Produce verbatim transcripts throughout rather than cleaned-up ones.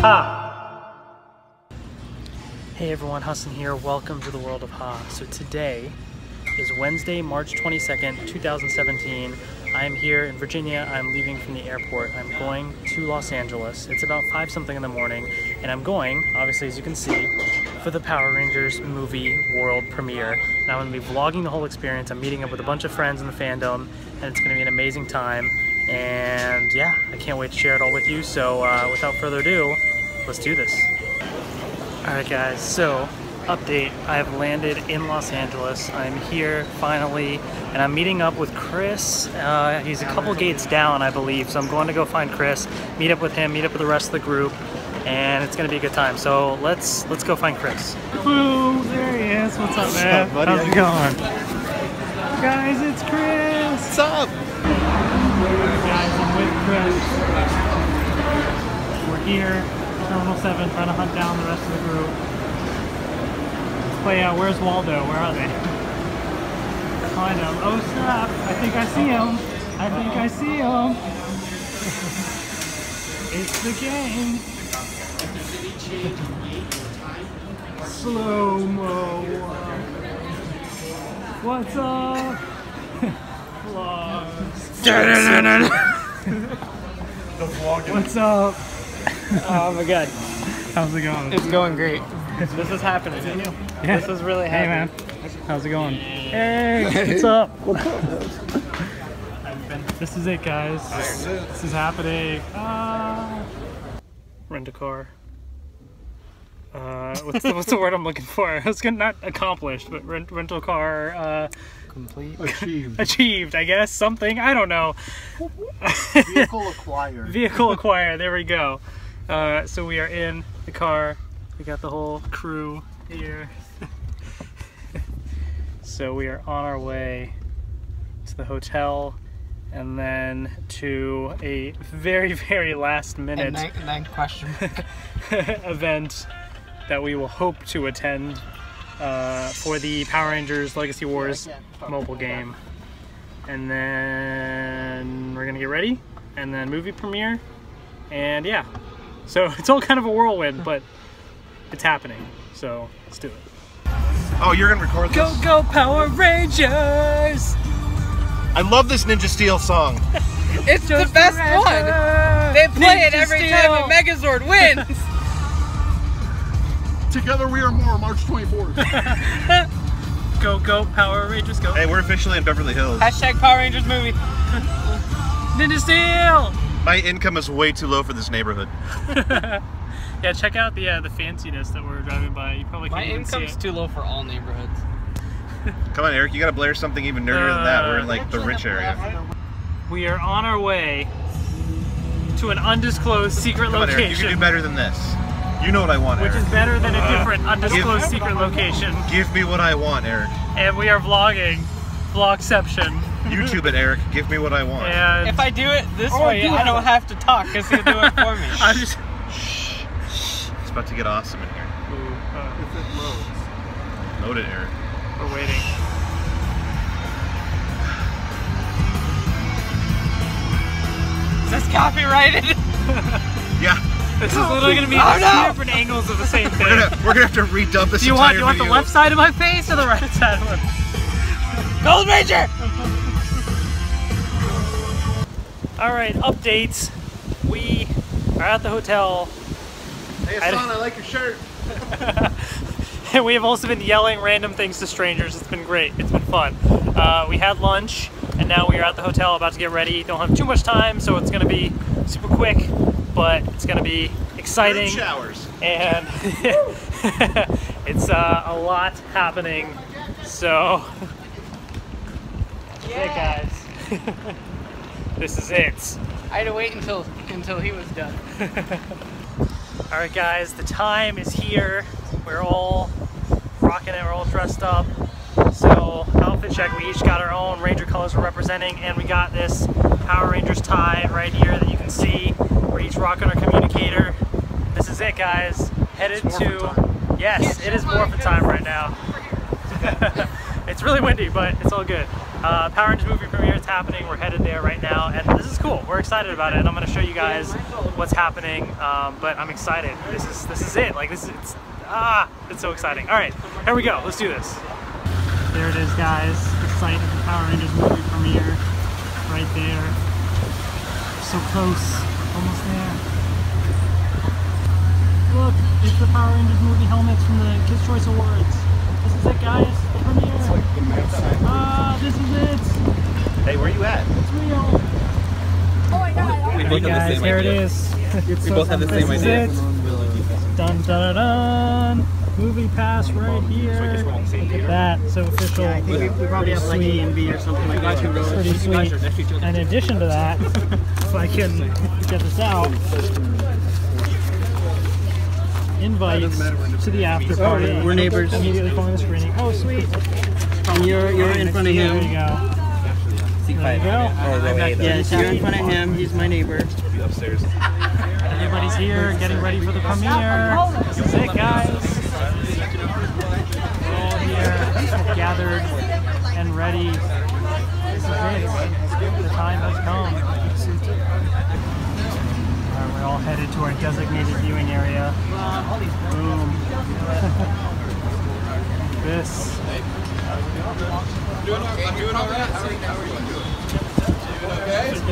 Ha! Hey everyone, Hassan here. Welcome to the world of Ha. So today is Wednesday, March twenty-second, two thousand seventeen. I am here in Virginia. I'm leaving from the airport. I'm going to Los Angeles. It's about five something in the morning, and I'm going, obviously as you can see, for the Power Rangers movie world premiere. And I'm going to be vlogging the whole experience. I'm meeting up with a bunch of friends in the fandom, and it's going to be an amazing time. And yeah, I can't wait to share it all with you. So uh, without further ado, let's do this. Alright guys, so update. I have landed in Los Angeles. I'm here finally, and I'm meeting up with Chris. Uh, he's a couple gates down, I believe, so I'm going to go find Chris, meet up with him, meet up with the rest of the group, and it's going to be a good time. So let's let's go find Chris. Woo! There he is. What's up, man? What's up, buddy? How's it going? Guys, it's Chris! What's up? Alright guys, I'm with Chris. We're here, Terminal seven, trying to hunt down the rest of the group. Let's play out. Where's Waldo? Where are they? Find him. Oh snap! I think I see him. I think I see him. It's the game. Slow-mo. What's up? Vlogs. What's up? Oh my god. How's it going? It's going great. This is happening. Yeah. This is really Hey happening. man. How's it going? Hey, what's up? What's up? This is it, guys. This, this is happening. Uh, rent a car. Uh, what's the, what's the word I'm looking for? I was gonna, not accomplished, but rent rental car. Uh, Complete. Achieved. Achieved, I guess. Something. I don't know. Vehicle acquired. Vehicle acquired. There we go. Uh, so we are in the car. We got the whole crew here. So we are on our way to the hotel, and then to a very, very last minute And night, night question. event that we will hope to attend uh, for the Power Rangers Legacy Wars mobile game. And then we're gonna get ready, and then movie premiere, and yeah. So it's all kind of a whirlwind, but it's happening. So let's do it. Oh, you're gonna record this? Go, go, Power Rangers! I love this Ninja Steel song. It's the best one! They play it every time a Megazord wins! Together we are more, March twenty-fourth. Go, go, Power Rangers, go. Hey, we're officially in Beverly Hills. Hashtag Power Rangers movie. Ninja Steel! My income is way too low for this neighborhood. Yeah, check out the uh, the fanciness that we're driving by. You probably can't My even see income's it. too low for all neighborhoods. Come on, Eric, you gotta blare something even nerdier than that. We're in like the Uh, rich area. We are on our way to an undisclosed secret Come on, location. Eric, you can do better than this. You know what I want, Which Eric. is better than a Uh, different undisclosed give- secret location. Give me what I want, Eric. And we are vlogging. Vlogception. YouTube it, Eric. Give me what I want. And If I do it this Oh, way, do I it. don't have to talk because he'll do it for me. I'm just... It's about to get awesome in here. Ooh, uh, Load it, Eric. we're waiting. Is this copyrighted? Yeah. This is literally going to be Oh, two no. different angles of the same thing. We're gonna, we're gonna have to redub this Do you want, entire you want the video. left side of my face or the right side of my face? Gold Ranger! Alright, updates. We are at the hotel. Hey, I- Hassan, I like your shirt. And we have also been yelling random things to strangers. It's been great. It's been fun. Uh, we had lunch, and now we are at the hotel about to get ready. Don't have too much time, so it's going to be super quick, but it's going to be exciting. Room showers. And it's uh, a lot happening. So, that's it, guys. This is it. I had to wait until until he was done. All right, guys, the time is here. We're all rocking it. We're all dressed up. So, outfit check. We each got our own Ranger colors we're representing, and we got this Power Rangers tie right here that you can see. We're each rocking our communicator. This is it, guys. Headed to... Yes, it is morphin' time right now. It's really windy, but it's all good. Uh, Power Rangers movie premiere is happening. We're headed there right now, and this is cool. We're excited about it, and I'm going to show you guys what's happening. Um, but I'm excited. This is this is it. Like this is it's ah, it's so exciting. All right, here we go. Let's do this. There it is, guys. The site of the Power Rangers movie premiere, right there. So close, almost there. Look, it's the Power Rangers movie helmets from the Kids' Choice Awards. This is it, guys. Premiere. Ah, this is it. Hey, where you at? It's real. Oh my god. We both have the same here idea. It is. It's We so both have the same this idea. Is it. Dun dun dun. Movie pass right here. Look at that. So official. Yeah, I think we, we probably have like A and B or something like that. Pretty sweet. And in addition to that, if I can get this out, invites to the after party. We're neighbors. Immediately following the screening. Oh, sweet. And you're you're in front of him. There you go. There you go. Yeah, so you're in front of him. He's my neighbor. Upstairs. Everybody's here, getting ready for the premiere. This is it, guys. We're all here, gathered and ready. This is it. The time has come. All right, we're all headed to our designated viewing area. Boom. This. I'm doing all right. How are you doing? Okay. It's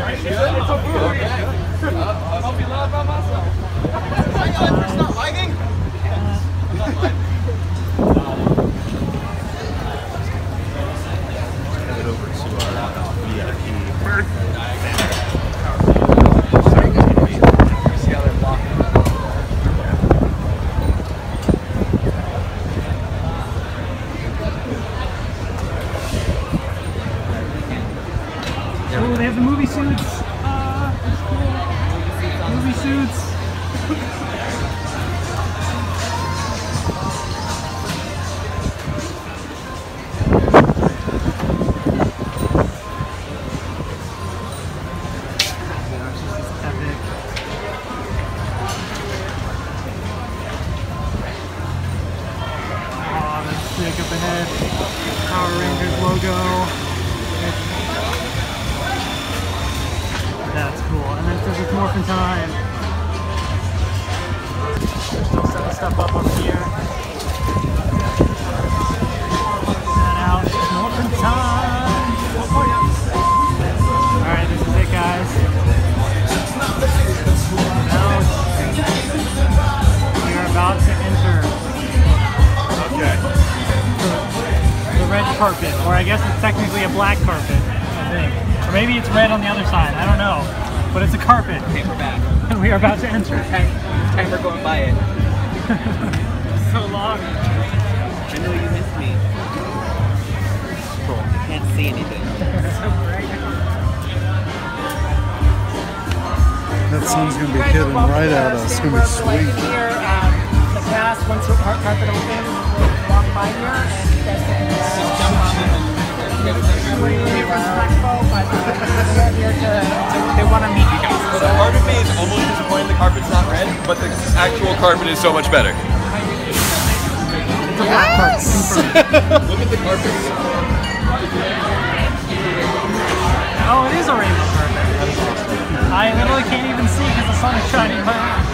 I hope you love by myself. It's not lagging. It's not lagging. Head over to our V I P. See how they're blocking. Oh, they have the movie suits. Ah, that's cool. Movie suits. Epic. Oh, that's sick up ahead. Power Rangers logo. That's cool. And then it says it's morphin' time. Still setting stuff up up here. That out. It's morphin' time. Alright, this is it, guys. Now we are about to enter Okay. the, the red carpet, or I guess it's technically a black carpet, I think. Or maybe it's red on the other side, I don't know. But it's a carpet. Okay, we're back. And we are about to enter. Time, time we're going by it. So long. I know you missed me. Cool. Can't see anything. That sun's gonna be hitting right at us. It's gonna be sweet. Here, um, the cast, once the carpet opens, we'll walk by here and you guys can just jump on it. We're here for Expo, but we're here to, to they want to meet you guys. So part of me is almost disappointed the carpet's not red, but the actual carpet is so much better. Yes! Look at the carpet. Oh, it is a rainbow carpet. I literally can't even see because the sun is shining behind.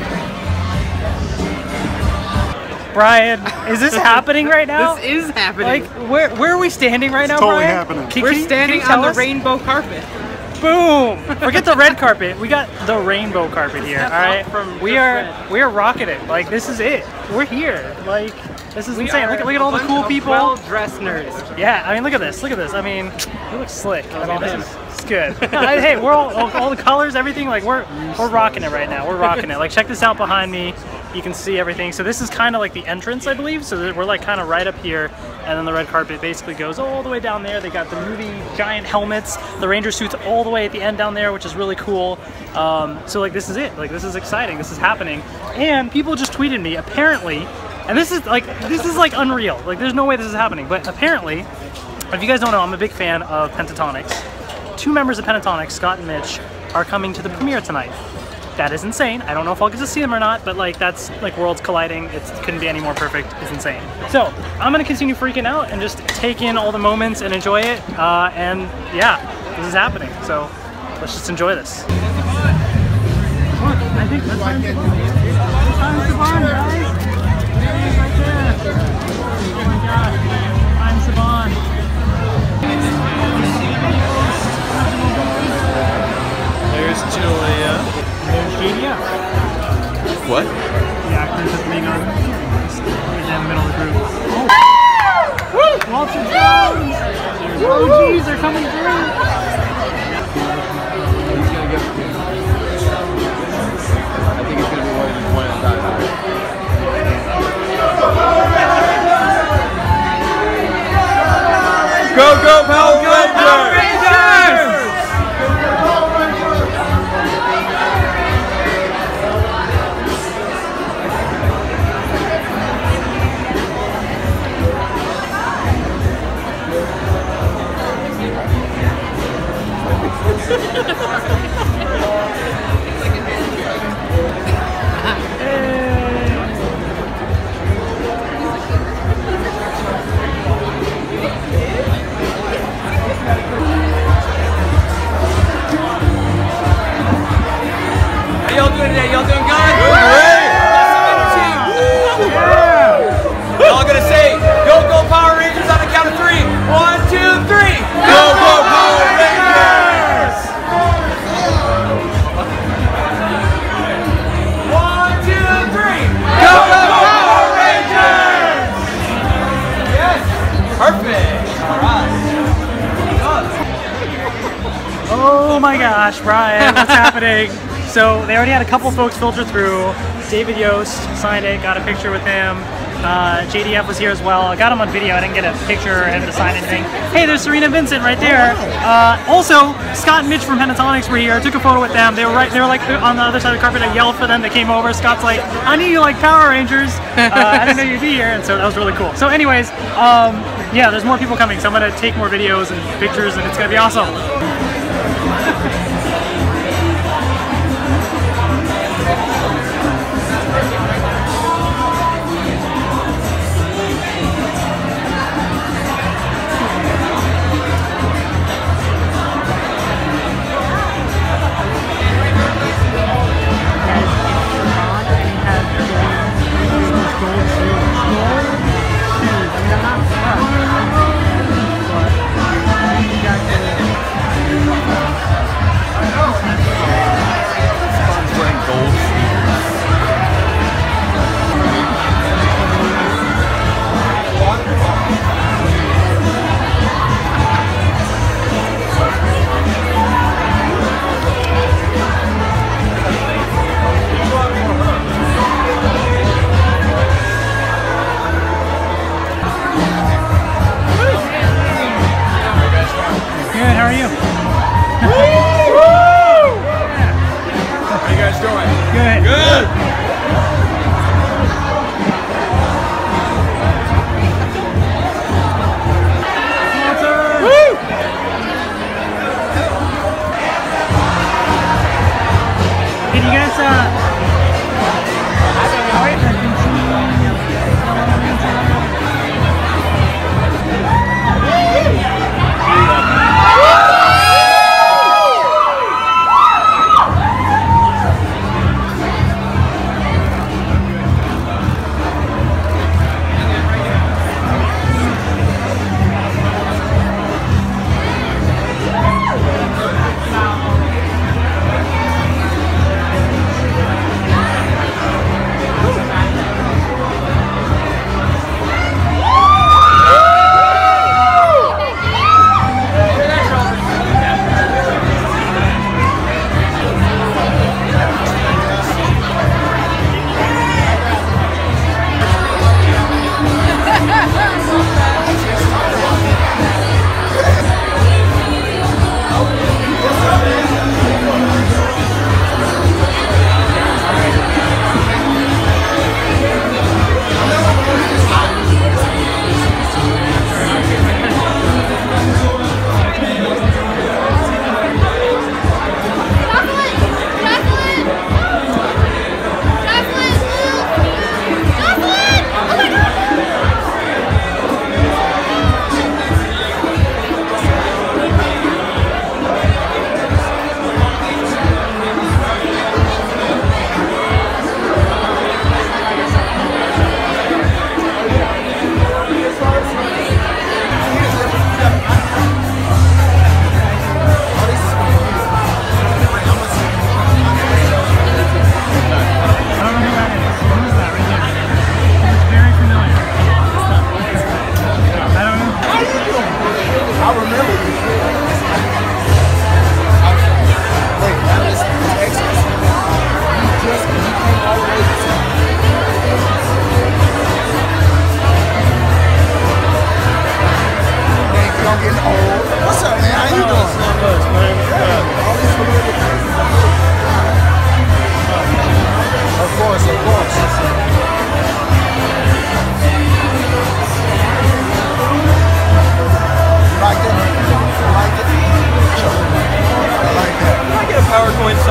Brian, is this happening right now? This is happening. Like, where where are we standing right now, totally Brian? happening. Can- we're can you- standing can you tell on the us? rainbow carpet. Boom! Forget the red carpet. We got the rainbow carpet here. All right, from we just are red. we are rocking it. Like this is it. We're here. Like this is We insane. are Look at look at all the a cool bunch of people. well-dressed nerds. Yeah, I mean look at this. Look at this. I mean, you look slick. I mean, this is it's good. I- hey, we're all, all all the colors, everything. Like we're we're rocking it right now. We're rocking it. Like check this out behind me. You can see everything. So this is kind of like the entrance, I believe. So that we're like kind of right up here, and then the red carpet basically goes all the way down there. They got the movie giant helmets, the Ranger suits all the way at the end down there, which is really cool. Um, so like this is it. Like this is exciting. This is happening. And people just tweeted me apparently, and this is like this is like unreal. Like there's no way this is happening. But apparently, if you guys don't know, I'm a big fan of Pentatonics. Two members of Pentatonics, Scott and Mitch, are coming to the premiere tonight. that is insane. I don't know if I'll get to see them or not, but like that's like worlds colliding. It couldn't be any more perfect. It's insane. So I'm gonna continue freaking out and just take in all the moments and enjoy it. Uh, and yeah, this is happening. So let's just enjoy this. Look, I think that's Lion Saban, guys. Right there. Oh my god, Lion Saban. There's Julia. There's J D F. What? The actors that's being on. He's in the middle of the group. Oh! Woo! Walter Jones! O Gs are coming through! I think it's going to be one of these one and done. Go, go, Power Rangers! Power Rangers! How y'all doing today? Y'all doing good? Doing great! Yeah! Y'all gonna say, go, go Power Rangers on the count of three. One, two, three! Go, go Power Rangers! One, two, three! Go, go Power Rangers! Yes! Perfect! Alright. Oh my gosh, Brian, what's happening? So they already had a couple folks filter through. David Yost signed it, got a picture with him. Uh, J D F was here as well. I got him on video. I didn't get a picture or him to sign anything. Hey, there's Serena Vincent right there. Uh, also, Scott and Mitch from Pentatonics were here. I took a photo with them. They were right. They were like on the other side of the carpet. I yelled for them. They came over. Scott's like, "I knew you like Power Rangers. Uh, I didn't know you'd be here," and so that was really cool. So, anyways, um, yeah, there's more people coming. So I'm gonna take more videos and pictures, and it's gonna be awesome.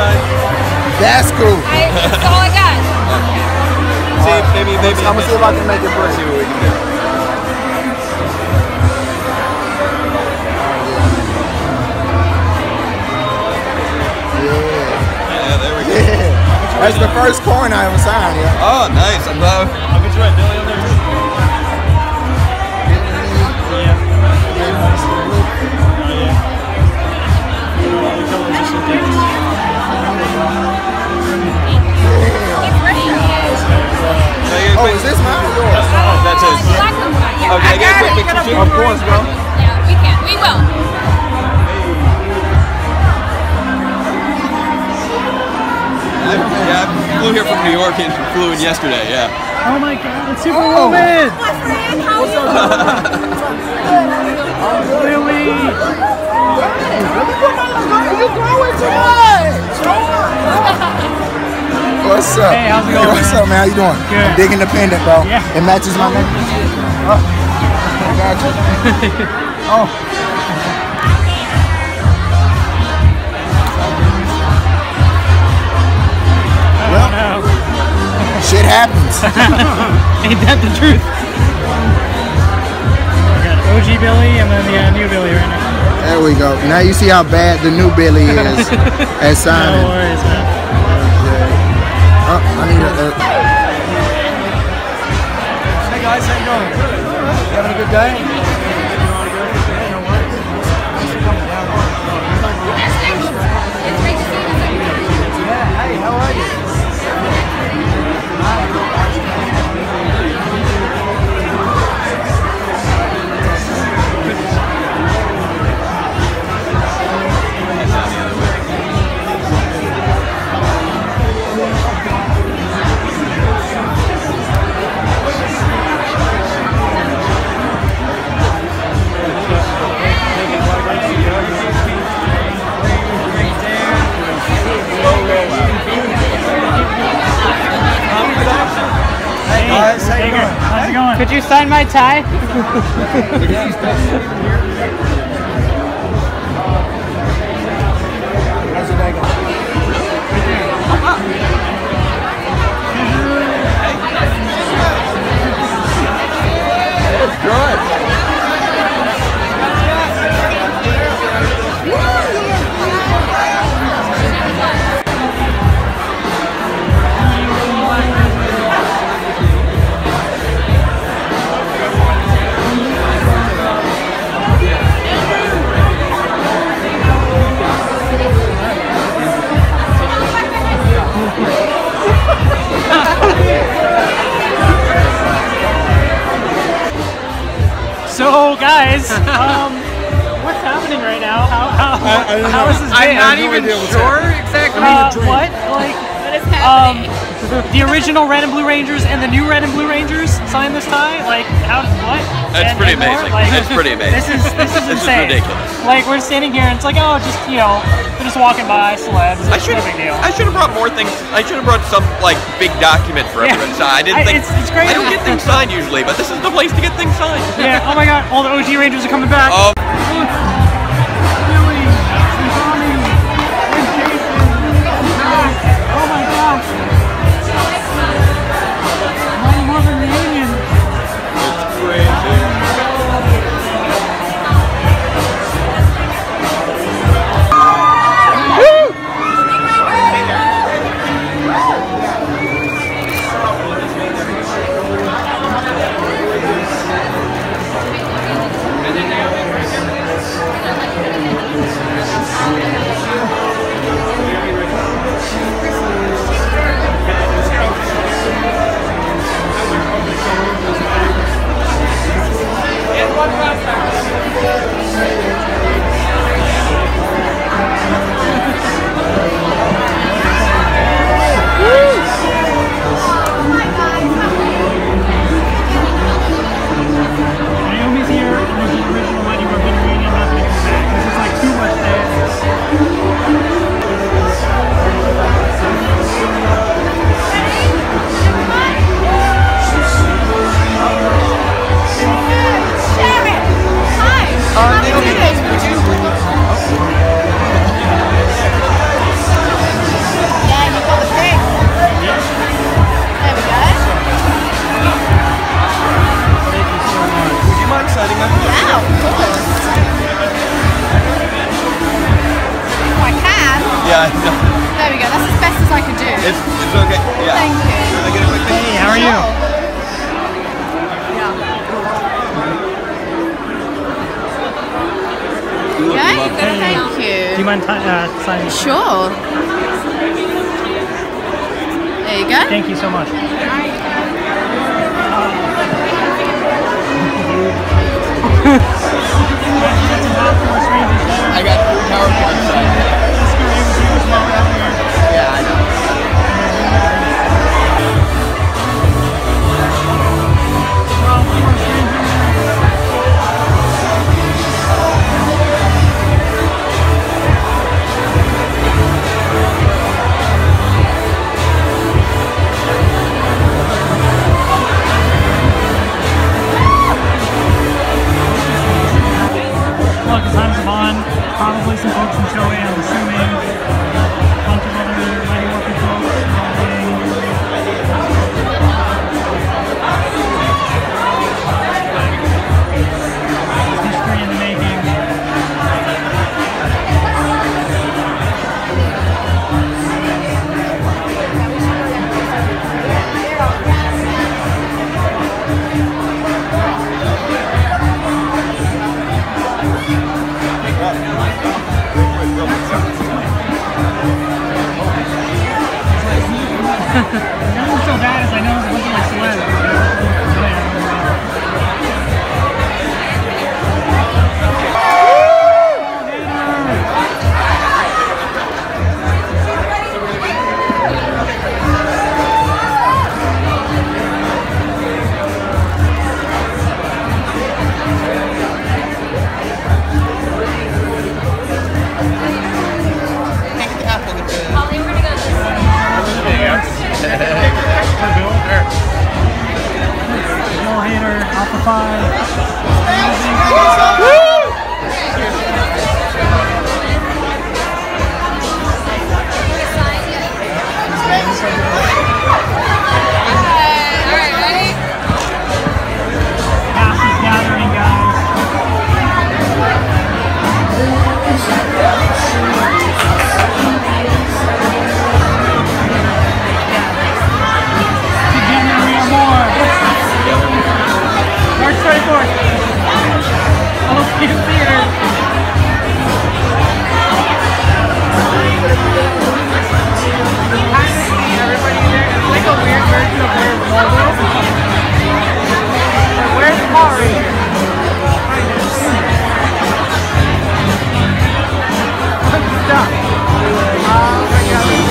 sign. That's cool. I, that's all I got. See, maybe, maybe. I'm gonna see if I can make it work. See what we can do. Yeah, there we go. Yeah. That's the first coin I ever signed, yeah. Oh, nice. I'm glad. I'll get you right, Billy on there too. Yeah. Oh, is this mine or yours? That's his. Okay, I got a quick picture too. Of course, bro. Yeah, we can. We will. I, yeah, I flew here from New York and flew in yesterday, yeah. Oh my god, it's Superwoman! Billy! What's up? Hey, how's it going, Hey, what's man? up, man? How you doing? Good. I'm big independent, bro. Yeah. It matches my name. Oh, I got you. Oh. Well, No. shit happens. Ain't that the truth? We got O G Billy and then the uh, new Billy right now. There we go. Now you see how bad the new Billy is at signing. No worries, man. Oh, I need a. Uh, Hey guys, how you doing? You having a good day? Yeah, hey, how are you? Hey guys, how you doing? How's it going? Could you sign my tie? how's your day going? So, guys, um, what's happening right now? How how, I- I don't how know. is this I'm day? not no even idea what's sure exactly. Uh, what? Like, What is um, happening? the original Red and Blue Rangers and the new Red and Blue Rangers signed this tie? Like, how? What? That's And- pretty and more? amazing. Like, It's pretty amazing. This is this is This is insane. ridiculous. Like, we're standing here and it's like, oh, just you know, we're just walking by celebs. I It's should no have. big deal. I should have brought more things. I should have brought some like big document for Yeah. everyone to sign. I didn't I- think. it's- it's crazy. I don't get things signed usually, but this is the place to get things signed. Yeah. Oh my God! All the O G Rangers are coming back. Oh. Billy, and Tommy, and Jason, and Matt. Oh my gosh! Mighty Morphin reunion. It's, it's okay. Yeah. Thank you. Can I get a quick thing? Hey, how are you? You look Yeah, lovely. thank Do you you. mind uh, signing? Sure. There you go. Thank you so much. I got three PowerPoint slides. Yeah, I know. Look, times of on, probably some folks from Shoei, I'm assuming. A bunch of other mighty working folks. History in the making. Nothing so bad as I know it wasn't my sled. Holly, we're gonna go this way. Bill Hader, Alpha Phi. All right, ready? Cast is gathering, guys. Together we are more. March twenty-fourth. Olympian Theater. Everybody there, it's like a weird version of where Waldo is. Like, where's Mari? Stop. Oh my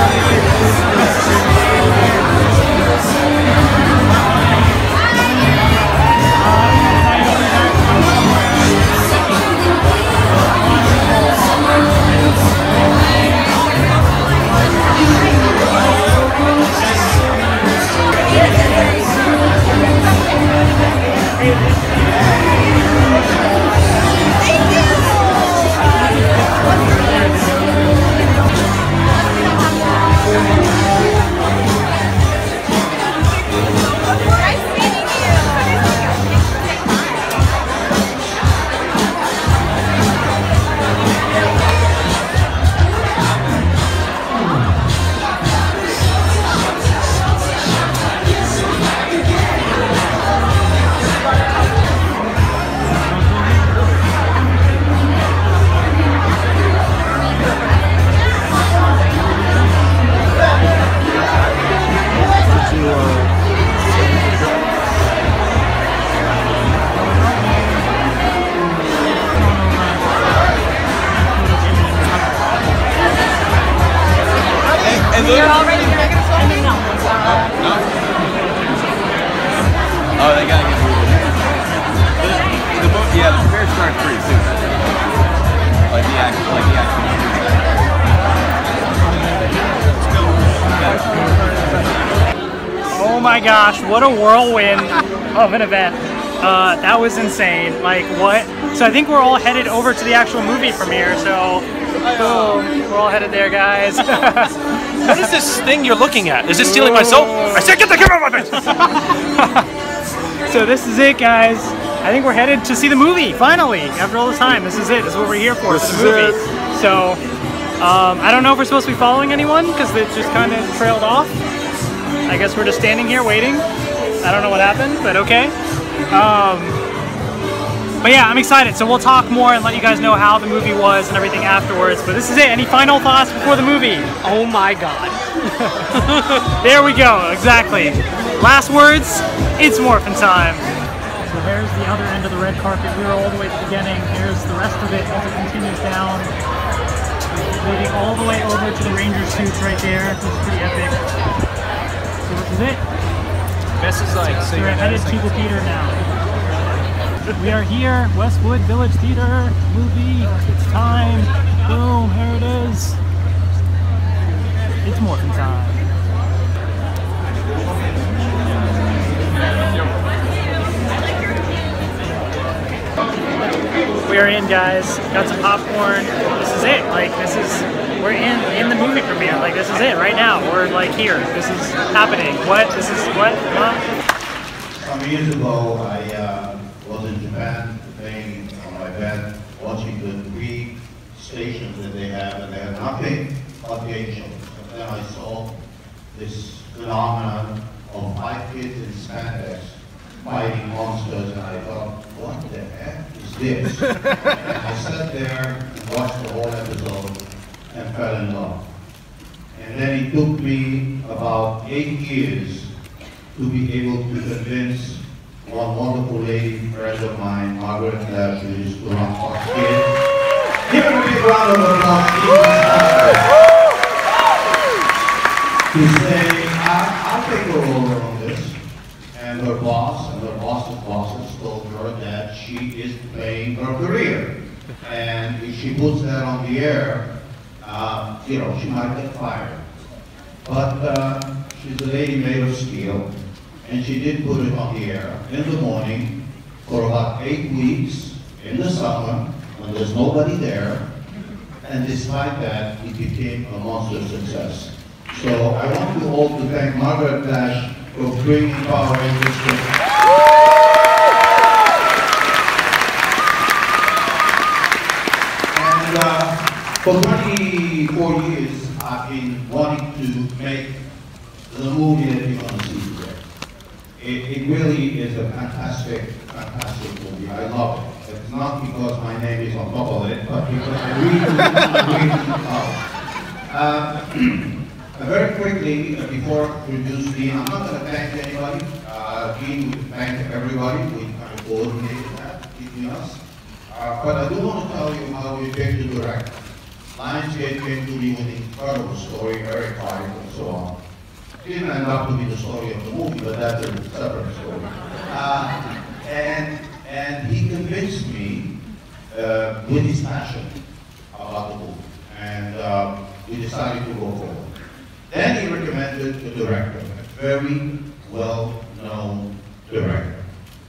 You're already gonna get a song? No. No? Oh, they gotta get moving. The, the boat, yeah, the fair starts pretty soon. Like the act, like the act. Oh my gosh, what a whirlwind of an event. Uh, that was insane. Like, what? So I think we're all headed over to the actual movie premiere, so boom, we're all headed there, guys. What is this thing you're looking at? Is this stealing my soul? I said get the camera off it! So this is it, guys. I think we're headed to see the movie, finally. After all this time, this is it. This is what we're here for, This for the is movie. So, Um, I don't know if we're supposed to be following anyone because it just kind of trailed off. I guess we're just standing here waiting. I don't know what happened, but okay. Um, but yeah, I'm excited. So we'll talk more and let you guys know how the movie was and everything afterwards. But this is it. Any final thoughts before the movie? Oh my god. There we go. Exactly. Last words. It's morphin' time. So there's the other end of the red carpet. We were all the way at the beginning. Here's the rest of it as it continues down, leading all the way over to the Ranger suits right there. This is pretty epic. So this is it. This is like, so We're you're headed to the theater now. We are here, Westwood Village Theater, movie, it's time, boom, here it is. It's morphin' time. We're in, guys, got some popcorn, this is it, like, this is, we're in, in the movie premiere, like, this is it, right now, we're, like, here, this is happening, what, this is, what, huh? Some years ago, I uh, was in Japan, playing on my bed, watching the three stations that they have, and they had nothing but game shows. And then I saw this phenomenon of five kids in spandex fighting monsters, and I thought, what the heck is this? And I sat there and watched the whole episode and fell in love. And then it took me about eight years to be able to convince one wonderful lady friend of mine, Margaret Dash, who used to run Fox Kids. Give her a big round of applause. To say, I'll take her over on this. And her boss and her boss's bosses told her that she is playing her career. And if she puts that on the air, uh, you know, she might get fired. But uh, she's a lady made of steel. And she did put it on the air in the morning for about eight weeks in the summer when there's nobody there. And despite that, it became a monster success. So I want you all to thank Margaret Dash for bringing Power Rangers to And uh, for twenty-four years, I've been wanting to make the movie that you're going to see today. It, it really is a fantastic, fantastic movie. I love it. It's not because my name is on top of it, but because I really, really love it. Uh, very quickly, uh, before I introduce Dean, I'm not going to thank anybody. Uh, Dean would thank everybody. We kind of coordinated that between us. Uh, but I do want to tell you how we picked the director. Lionsgate came to me with an incredible story, very quiet and so on. It didn't end up to be the story of the movie, but that's a separate story. Uh, and, and he convinced me uh, with his passion about the movie. And uh, we decided to go forward. Then he recommended a director, a very well-known director,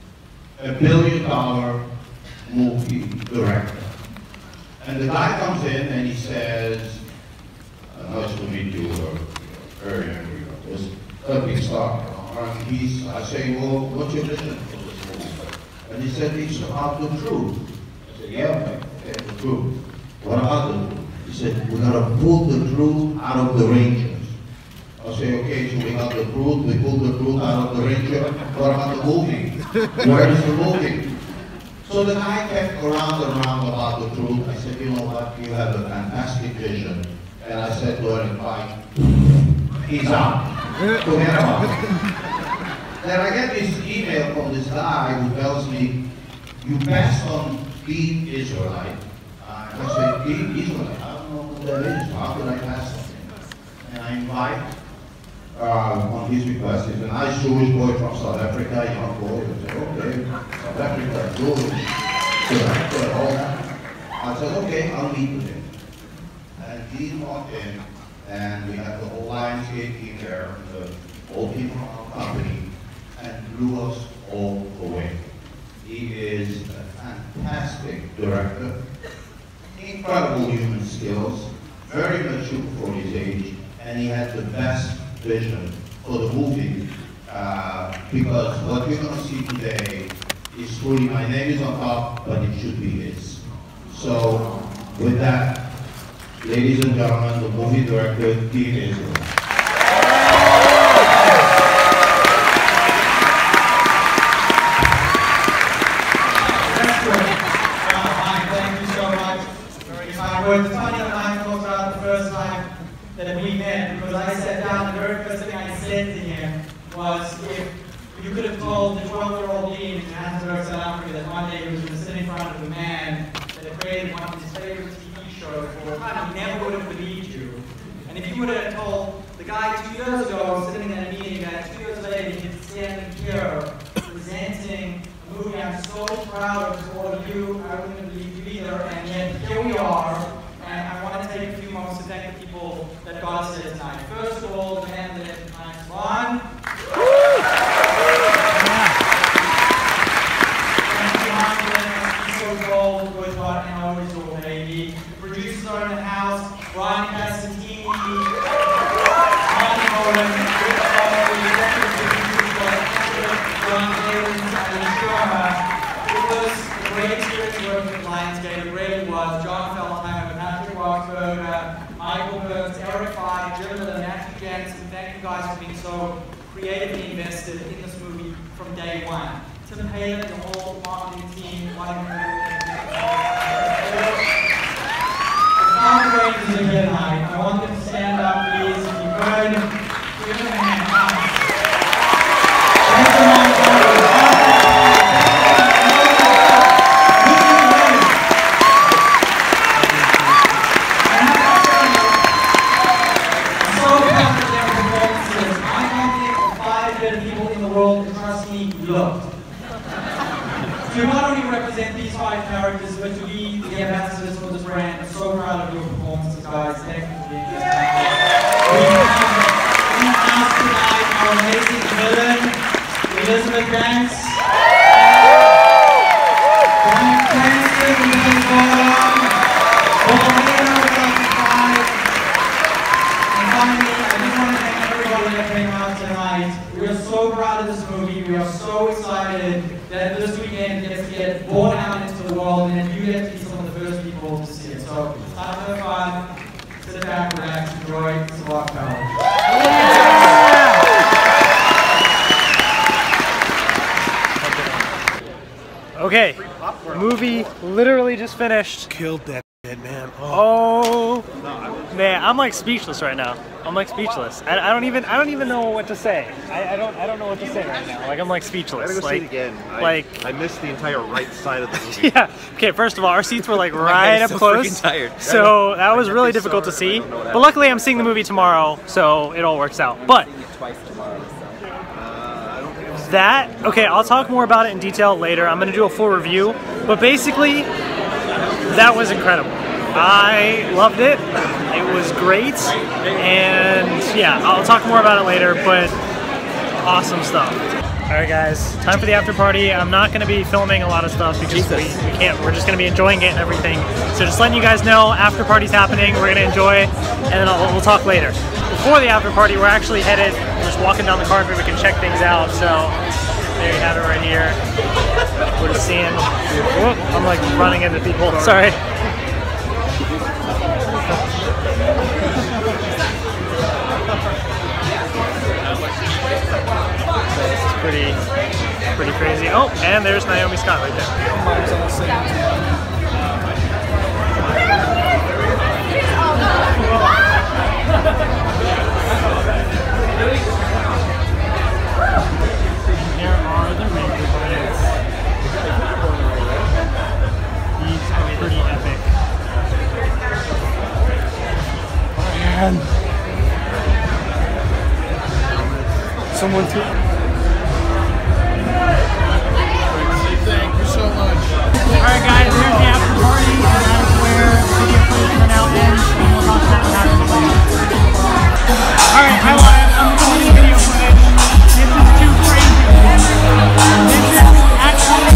a billion-dollar movie director. And the guy comes in and he says, nice to meet you, uh, very angry. It's a big star. And he's, I say, well, what's your vision for this movie? And he said, it's about the truth. I said, yeah, okay, the truth. What about the truth? He said, we gotta pull the truth out of the Rangers. I say, okay, so we got the truth, we pulled the truth out of the Ranger. What about the movie? Where is the movie? So the guy kept around and around about the truth. I said, you know what, you have a fantastic vision. And I said to her, fine, he's out. Forget about it. Then I get this email from this guy who tells me, you passed on being Israelite. Uh, I said, being Israelite? I don't know who that is. How could I pass on him? And I invite, uh, on his request, he's a nice Jewish boy from South Africa, young boy. I said, okay, South Africa, Jewish, South all that. I said, okay, I'll meet with him. And he walked in, and we had the whole Lionsgate team there, the whole team from our company, and blew us all away. He is a fantastic director, incredible human skills, very mature for his age, and he had the best vision for the movie, uh, because what you're going to see today is truly, my name is on top, but it should be his. So, with that, ladies and gentlemen, the movie director, Dean Israel. It's funny that I talked about the first time that we met, because I sat down and the very first thing I said to him was, if you could have told the twelve-year-old Dean in Johannesburg, South Africa, that one day he was going to sit in front of a man that created one of his favorite T V shows for a time, he never would have believed you. And if you would have told the guy two years ago, sitting in a meeting, that two years later he'd stand here presenting a movie I'm so proud of to all of you, I wouldn't believe you either, and yet here we are. And I want to take a few moments to thank the people that got us here tonight. First of all, the man that is tonight's Ron. He's so bold with what and always your baby. The producers are in the house. Ron Cassantini, Ronnie Holden, Rick Paul, the executive producers, Ron Davis, and Sharma. It was a great experience working with Lionsgate. It really was. John Feldheimer, Rockberger, Michael Burns, Eric Fye, Jim Miller, Matthew Jensen, thank you guys for being so creatively invested in this movie from day one. Tim Palin, the whole marketing team, the Found Rangers are here tonight. I want them to stand up, please, if you could. Give them a hand. To not only represent these five characters, but to be the ambassadors for this brand. I'm so proud of your performances, guys. Thank you for being here tonight. We have in the house tonight our amazing villain, Elizabeth Banks. Brian Cranston, William Gordon, Paul Hale, five. And finally, I just want to thank everybody that came out tonight. We are so proud of this movie. We are so excited that this weekend gets to get born out into the world, and then you get to be some of the first people to see it. So, have a fun, sit back, relax, enjoy, it's a walk out. Okay, movie literally just finished. Killed that shit, man. Oh, man, I'm like speechless right now. I'm like speechless. I, I don't even I don't even know what to say. I, I don't I don't know what to say right now. Like I'm like speechless. I gotta go like, see it again. I, like I missed the entire right side of the movie. Yeah. Okay. First of all, our seats were like right up so close. tired. So that was really difficult to see. But luckily, I'm seeing the movie tomorrow, so it all works out. But that okay, I'll talk more about it in detail later. I'm gonna do a full review. But basically, that was incredible. I loved it. It was great, and yeah, I'll talk more about it later, but awesome stuff. Alright guys, time for the after party. I'm not going to be filming a lot of stuff because we, we can't, we're just going to be enjoying it and everything. So just letting you guys know, after party's happening, we're going to enjoy, and then I'll, we'll talk later. Before the after party, we're actually headed, we're just walking down the corridor, we can check things out, so there you have it right here. We're just seeing, whoop, I'm like running into people, sorry. This is pretty, pretty crazy. Oh, and there's Naomi Scott right there. Here are the major credits. These are pretty epic. And someone too. Thank you so much. Alright guys, here's the after party, and that is where video footage for now ends, and we'll talk about what happens later. Alright, I lied. I'm recording video footage. This is too crazy. This is actually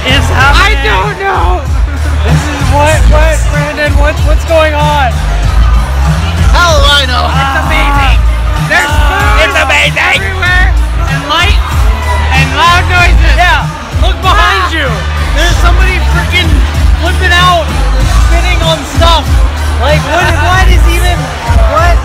is happening? I don't know. This is what, what, Brandon, what's, what's going on? How do I know? It's amazing. There's food It's amazing. everywhere, and lights, and loud noises. Yeah, look behind you. There's somebody freaking flipping out, spinning on stuff. Like, what, what is even, what?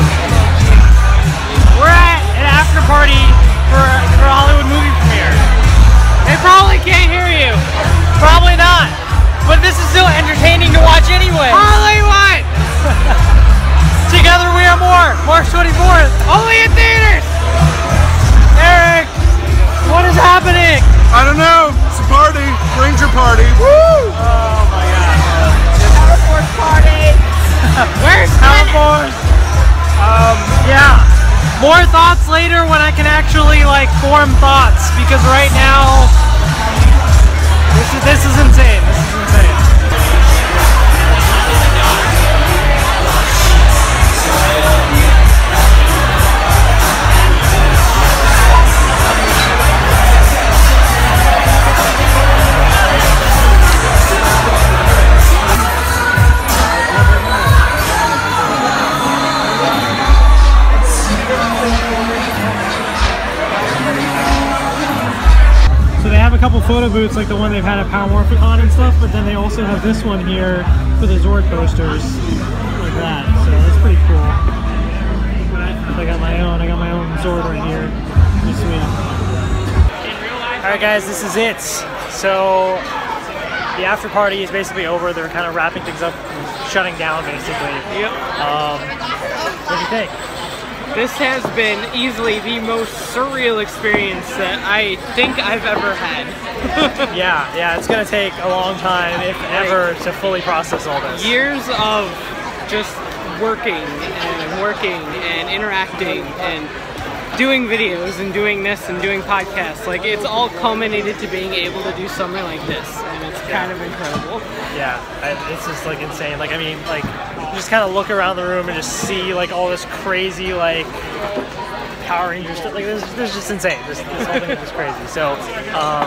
We're at an after party for, for a Hollywood movie premiere. They probably can't hear you. Probably not. But this is still entertaining to watch anyway. Hollywood! Together we are more. March twenty-fourth. Only in theaters! Eric, what is happening? I don't know. It's a party. Ranger party. Woo! Oh my god. Power Force party! Where's Power Force? Um, yeah. More thoughts later when I can actually like form thoughts, because right now this is this is insane. This is insane. Couple photo booths like the one they've had at Power Morphicon and stuff, but then they also have this one here for the Zord posters like that, so that's pretty cool. I got my own, I got my own Zord right here. Pretty sweet. Alright guys, this is it. So the after party is basically over. They're kind of wrapping things up, shutting down basically. Yep. Um, what do you think? This has been easily the most surreal experience that I think I've ever had. yeah, yeah, it's gonna take a long time, if ever, to fully process all this. Years of just working and working and interacting and doing videos and doing this and doing podcasts. Like, it's all culminated to being able to do something like this, and it's yeah. kind of incredible. Yeah, I, it's just like insane. Like, I mean, like, you just kind of look around the room and just see like all this crazy like Power Rangers stuff. Like, this, this is just insane. This, this whole thing is just crazy. So, um,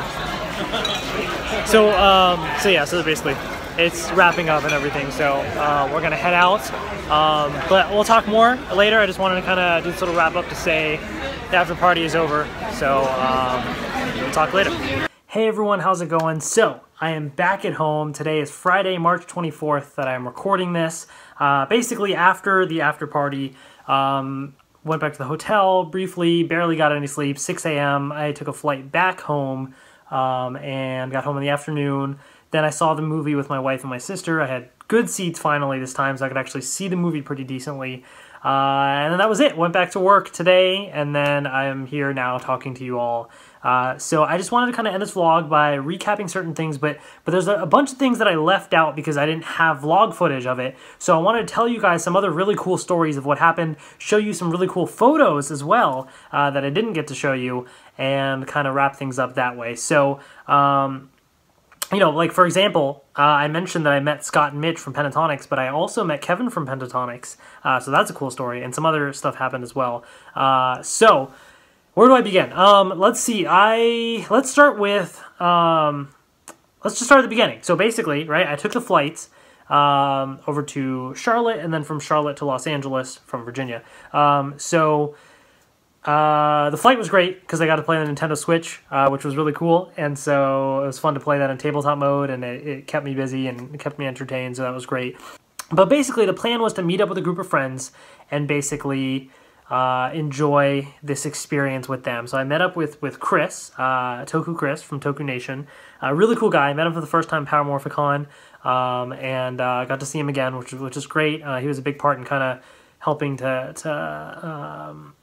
so, um, so yeah. So basically, it's wrapping up and everything. So uh, we're gonna head out, um, but we'll talk more later. I just wanted to kind of do this little wrap up to say the after party is over. So um, we'll talk later. Hey everyone, how's it going? So I am back at home. Today is Friday, March twenty-fourth that I'm recording this. Uh, basically after the after party, um, went back to the hotel briefly, barely got any sleep, six A M I took a flight back home um, and got home in the afternoon. Then I saw the movie with my wife and my sister. I had good seats finally this time, so I could actually see the movie pretty decently. Uh, and then that was it. Went back to work today, and then I'm here now talking to you all. Uh, so I just wanted to kind of end this vlog by recapping certain things, but but there's a, a bunch of things that I left out because I didn't have vlog footage of it. So I wanted to tell you guys some other really cool stories of what happened, show you some really cool photos as well uh, that I didn't get to show you, and kind of wrap things up that way. So, um, you know, like for example, uh, I mentioned that I met Scott and Mitch from Pentatonics, but I also met Kevin from Pentatonics. Uh, so that's a cool story, and some other stuff happened as well. Uh, so... Where do I begin? Um, let's see. I let's start with um, let's just start at the beginning. So basically, right, I took the flights um, over to Charlotte, and then from Charlotte to Los Angeles from Virginia. Um, so uh, the flight was great because I got to play the Nintendo Switch, uh, which was really cool, and so it was fun to play that in tabletop mode, and it, it kept me busy and it kept me entertained. So that was great. But basically, the plan was to meet up with a group of friends and basically. Uh, enjoy this experience with them. So I met up with with Chris, uh, Toku Chris from Toku Nation. A really cool guy. I met him for the first time Power Morphicon, um, and uh, got to see him again, which which is great. Uh, he was a big part in kind of helping to to um,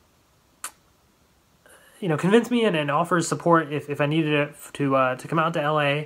you know convince me and, and offer his support if if I needed it to uh, to come out to L A.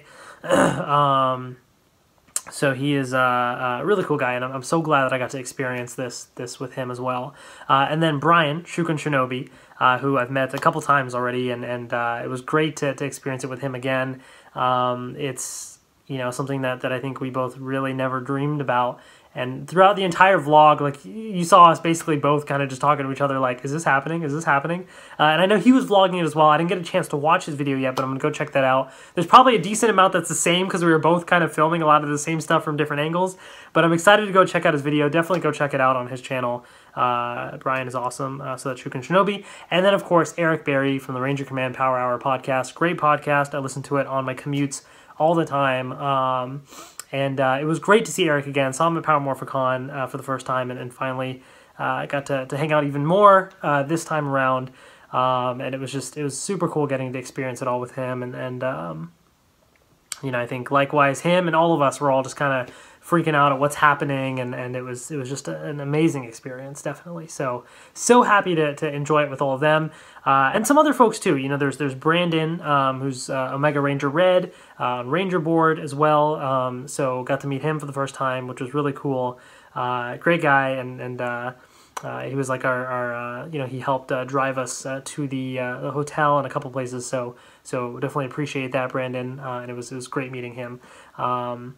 um, So he is uh, a really cool guy, and I'm, I'm so glad that I got to experience this this with him as well. Uh, and then Brian, Shukun Shinobi, uh, who I've met a couple times already, and, and uh, it was great to, to experience it with him again. Um, it's you know something that, that I think we both really never dreamed about, And throughout the entire vlog, like, you saw us basically both kind of just talking to each other like, is this happening? Is this happening? Uh, and I know he was vlogging it as well. I didn't get a chance to watch his video yet, but I'm going to go check that out. There's probably a decent amount that's the same because we were both kind of filming a lot of the same stuff from different angles. But I'm excited to go check out his video. Definitely go check it out on his channel. Uh, Brian is awesome, uh, so that's Shuken Shinobi. And then, of course, Eric Berry from the Ranger Command Power Hour podcast. Great podcast. I listen to it on my commutes all the time. Um... And uh, it was great to see Eric again. Saw him at Power Morphicon uh, for the first time, and, and finally uh, got to, to hang out even more uh, this time around. Um, and it was just, it was super cool getting to experience it all with him. And, and um, you know, I think likewise him and all of us were all just kind of freaking out at what's happening, and, and it was it was just a, an amazing experience, definitely. So so happy to, to enjoy it with all of them, uh, and some other folks too. You know, there's there's Brandon, um, who's uh, Omega Ranger Red uh, on Ranger Board as well. Um, so got to meet him for the first time, which was really cool. Uh, great guy, and and uh, uh, he was like our, our uh, you know, he helped uh, drive us uh, to the uh, the hotel and a couple places. So so definitely appreciate that, Brandon, uh, and it was it was great meeting him. Um,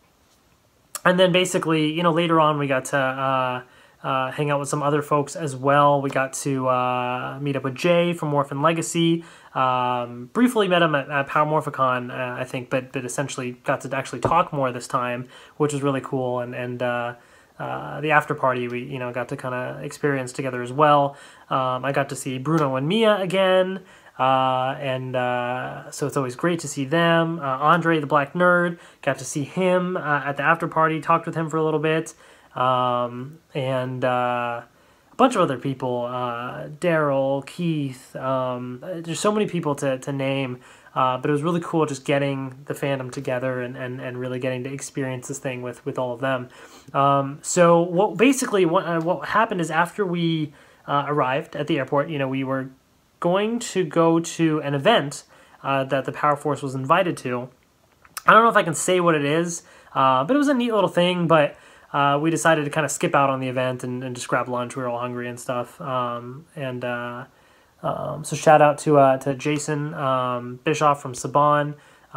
And then basically, you know, later on we got to uh, uh, hang out with some other folks as well. We got to uh, meet up with Jay from Morphin Legacy. Um, briefly met him at, at Power Morphicon, uh, I think, but but essentially got to actually talk more this time, which was really cool. And and uh, uh, the after party we you know got to kind of experience together as well. Um, I got to see Bruno and Mia again. Uh, and uh, so it's always great to see them. Uh, Andre, the Black Nerd, got to see him uh, at the after party, talked with him for a little bit. Um, and uh, a bunch of other people, uh, Daryl, Keith, um, there's so many people to, to name. Uh, but it was really cool just getting the fandom together and, and, and really getting to experience this thing with, with all of them. Um, so what basically what, uh, what happened is after we uh, arrived at the airport, you know, we were going to go to an event uh, that the Power Force was invited to. I don't know if I can say what it is, uh, but it was a neat little thing, but uh, we decided to kind of skip out on the event and, and just grab lunch. We were all hungry and stuff. Um, and uh, um, so shout out to uh, to Jason um, Bischoff from Saban, uh,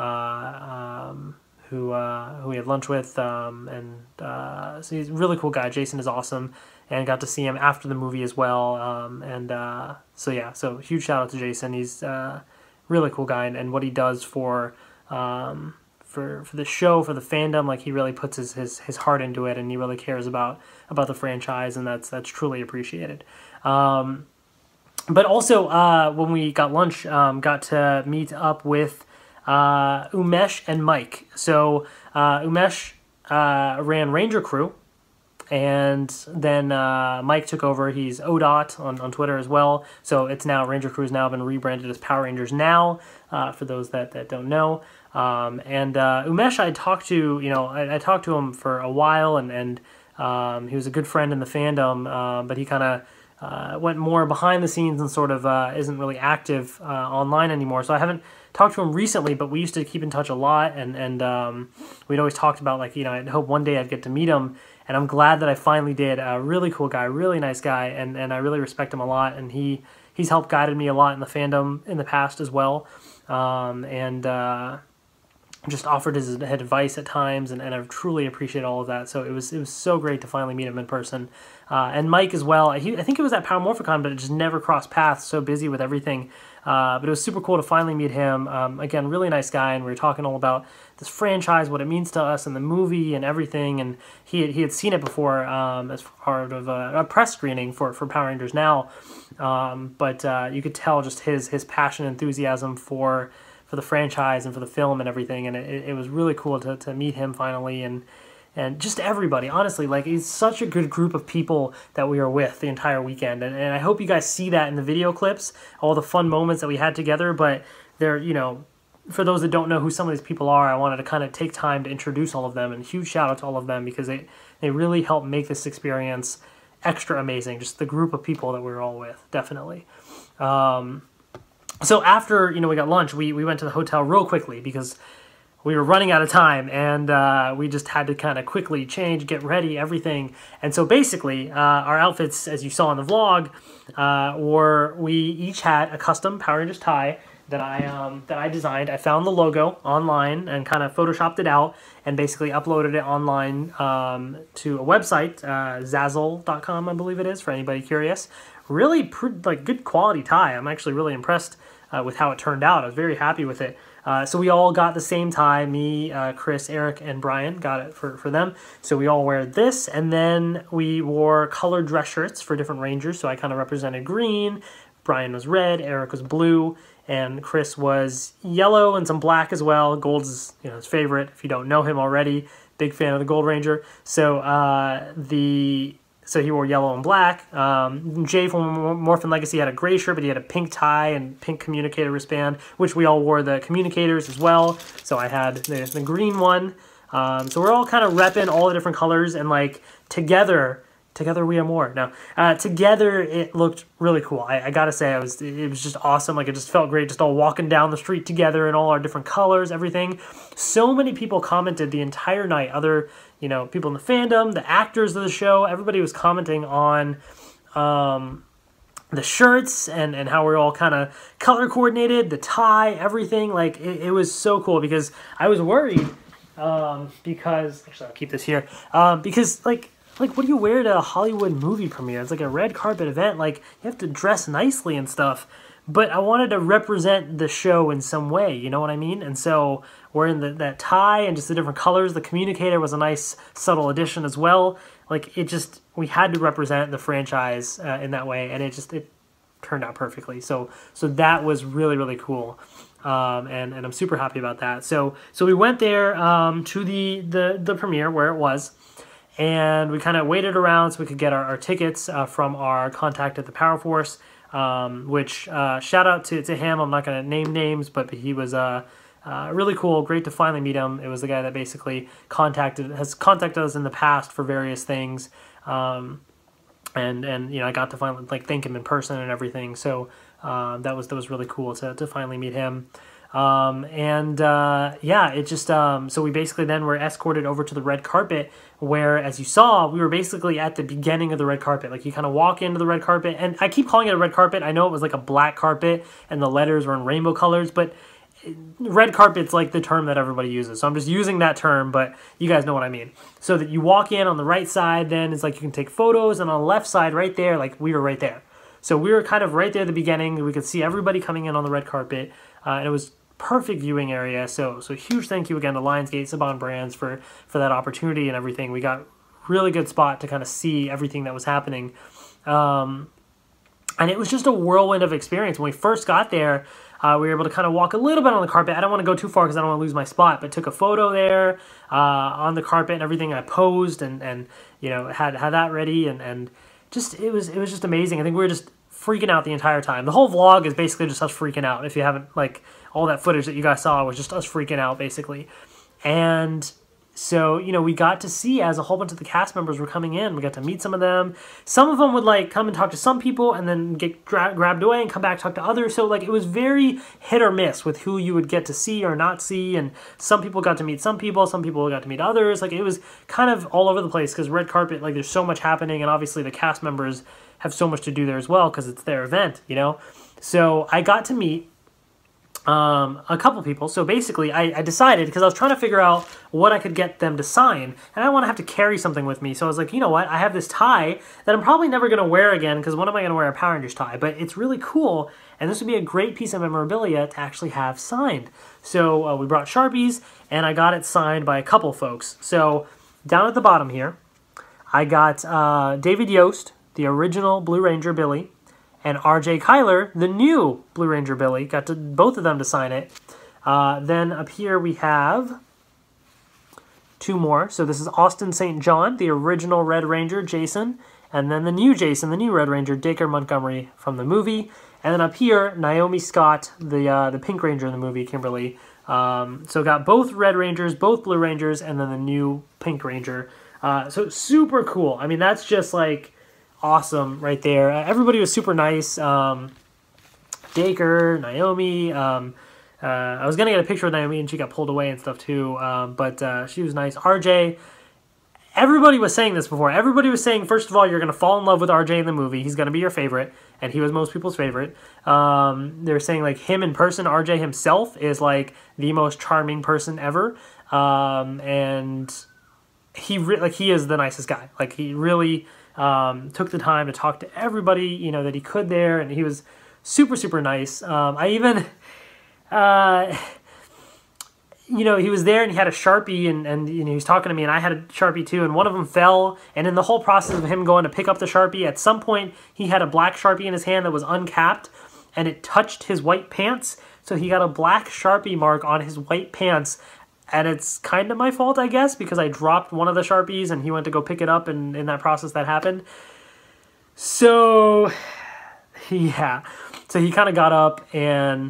um, who, uh, who we had lunch with. Um, and uh, so he's a really cool guy. Jason is awesome. And got to see him after the movie as well. Um, and uh, so, yeah, so huge shout out to Jason. He's a uh, really cool guy. And, and what he does for um, for for the show, for the fandom, like he really puts his, his, his heart into it. And he really cares about, about the franchise. And that's that's truly appreciated. Um, but also, uh, when we got lunch, um, got to meet up with uh, Umesh and Mike. So uh, Umesh uh, ran Ranger Crew. And then uh, Mike took over. He's O D O T on, on Twitter as well. So it's now, Ranger Crew's now been rebranded as Power Rangers Now, uh, for those that, that don't know. Um, and uh, Umesh, I talked to, you know, I, I talked to him for a while, and, and um, he was a good friend in the fandom, uh, but he kind of uh, went more behind the scenes and sort of uh, isn't really active uh, online anymore. So I haven't talked to him recently, but we used to keep in touch a lot, and, and um, we'd always talked about, like, you know, I hope one day I'd get to meet him. And I'm glad that I finally did. A really cool guy, really nice guy, and, and I really respect him a lot. And he he's helped guided me a lot in the fandom in the past as well, um, and uh, just offered his advice at times, and, and I truly appreciate all of that. So it was it was so great to finally meet him in person. Uh, and Mike as well. He, I think it was at Power Morphicon, but it just never crossed paths. So busy with everything. Uh, but it was super cool to finally meet him. Um, again, really nice guy, and we were talking all about this franchise, what it means to us, and the movie, and everything. And he had, he had seen it before um, as part of a, a press screening for, for Power Rangers Now. Um, but uh, you could tell just his his passion and enthusiasm for for the franchise and for the film and everything. And it, it was really cool to to meet him finally, and and just everybody. Honestly, like, it's such a good group of people that we were with the entire weekend. And, and I hope you guys see that in the video clips, all the fun moments that we had together. But they're, you know, for those that don't know who some of these people are, I wanted to kind of take time to introduce all of them, and huge shout out to all of them, because they, they really helped make this experience extra amazing. Just the group of people that we were all with, definitely. Um, so after, you know, we got lunch, we, we went to the hotel real quickly because we were running out of time, and uh, we just had to kind of quickly change, get ready, everything. And so basically, uh, our outfits, as you saw in the vlog, uh, were we each had a custom Power Rangers tie that I um, that I designed. I found the logo online and kind of photoshopped it out and basically uploaded it online um, to a website, uh, zazzle dot com, I believe it is, for anybody curious. Really, pretty, like, good quality tie. I'm actually really impressed uh, with how it turned out. I was very happy with it. Uh, so we all got the same tie. Me, uh, Chris, Eric, and Brian got it for, for them. So we all wear this, and then we wore colored dress shirts for different Rangers. So I kind of represented green, Brian was red, Eric was blue, and Chris was yellow and some black as well. Gold's, you know, his favorite, if you don't know him already. Big fan of the Gold Ranger. So uh, the... So he wore yellow and black. Um, Jay from Morphin Legacy had a gray shirt, but he had a pink tie and pink communicator wristband, which we all wore the communicators as well. So I had the, the green one. Um, so we're all kind of repping all the different colors, and like together, together we are more. No, uh, together it looked really cool. I, I gotta say, I was it was just awesome. Like, it just felt great, just all walking down the street together in all our different colors, everything. So many people commented the entire night. Other, you know, people in the fandom, the actors of the show, everybody was commenting on um, the shirts and, and how we're all kind of color coordinated, the tie, everything. Like, it, it was so cool, because I was worried um, because, actually I'll keep this here, um, because like, like, what do you wear to a Hollywood movie premiere? It's like a red carpet event. Like, you have to dress nicely and stuff. But I wanted to represent the show in some way, you know what I mean? And so wearing the, that tie and just the different colors, the communicator was a nice subtle addition as well. Like, it just, we had to represent the franchise uh, in that way, and it just, it turned out perfectly. So so that was really, really cool. Um, and, and I'm super happy about that. So so we went there um, to the, the, the premiere where it was. And we kind of waited around so we could get our, our tickets uh, from our contact at the Power Force, um, which uh, shout out to, to him. I'm not going to name names, but he was uh, uh, really cool. Great to finally meet him. It was the guy that basically contacted has contacted us in the past for various things. Um, and, and you know, I got to finally like thank him in person and everything. So uh, that was that was really cool to, to finally meet him. Um, and, uh, yeah, it just, um, so we basically then were escorted over to the red carpet where, as you saw, we were basically at the beginning of the red carpet. Like, you kind of walk into the red carpet, and I keep calling it a red carpet. I know it was like a black carpet and the letters were in rainbow colors, but red carpet's like the term that everybody uses. So I'm just using that term, but you guys know what I mean. So that you walk in on the right side, then it's like you can take photos, and on the left side right there, like we were right there. So we were kind of right there at the beginning. We could see everybody coming in on the red carpet, uh, and it was perfect viewing area. So so huge thank you again to Lionsgate, Saban Brands for for that opportunity and everything. We got really good spot to kind of see everything that was happening. Um, and it was just a whirlwind of experience. When we first got there, uh, we were able to kind of walk a little bit on the carpet. I don't want to go too far because I don't want to lose my spot, but took a photo there uh, on the carpet and everything. I posed and, and you know, had, had that ready, and, and just, it was, it was just amazing. I think we were just freaking out the entire time. The whole vlog is basically just us freaking out. If you haven't, like, all that footage that you guys saw was just us freaking out, basically. And so, you know, we got to see as a whole bunch of the cast members were coming in. We got to meet some of them. Some of them would, like, come and talk to some people and then get gra grabbed away and come back and talk to others. So, like, it was very hit or miss with who you would get to see or not see. And some people got to meet some people. Some people got to meet others. Like, it was kind of all over the place because red carpet, like, there's so much happening. And obviously the cast members have so much to do there as well because it's their event, you know? So I got to meet Um, a couple people. So basically, I, I decided, because I was trying to figure out what I could get them to sign, and I don't want to have to carry something with me. So I was like, you know what? I have this tie that I'm probably never going to wear again, because when am I going to wear a Power Rangers tie? But it's really cool, and this would be a great piece of memorabilia to actually have signed. So uh, we brought Sharpies, and I got it signed by a couple folks. So down at the bottom here, I got uh, David Yost, the original Blue Ranger Billy, and R J Kyler, the new Blue Ranger Billy. Got to both of them to sign it. Uh, then up here we have two more. So this is Austin Saint John, the original Red Ranger, Jason. And then the new Jason, the new Red Ranger, Dacre Montgomery from the movie. And then up here, Naomi Scott, the uh, the Pink Ranger in the movie, Kimberly. Um, so got both Red Rangers, both Blue Rangers, and then the new Pink Ranger. Uh, so super cool. I mean, that's just like awesome right there. Uh, everybody was super nice. Um, Dacre, Naomi. Um, uh, I was going to get a picture of Naomi and she got pulled away and stuff too. Um, but uh, she was nice. R J. everybody was saying this before. Everybody was saying, first of all, you're going to fall in love with R J in the movie. He's going to be your favorite, and he was most people's favorite. Um, they were saying, like, him in person, R J himself, is, like, the most charming person ever. Um, and he, re like, he is the nicest guy. Like, he really um, took the time to talk to everybody, you know, that he could there, and he was super, super nice. Um, I even... Uh, you know, he was there and he had a Sharpie and, and you know, he was talking to me and I had a Sharpie too, and one of them fell, and in the whole process of him going to pick up the Sharpie, at some point he had a black Sharpie in his hand that was uncapped and it touched his white pants, so he got a black Sharpie mark on his white pants, and it's kind of my fault, I guess, because I dropped one of the Sharpies and he went to go pick it up, and in that process that happened. So, yeah. So he kind of got up and...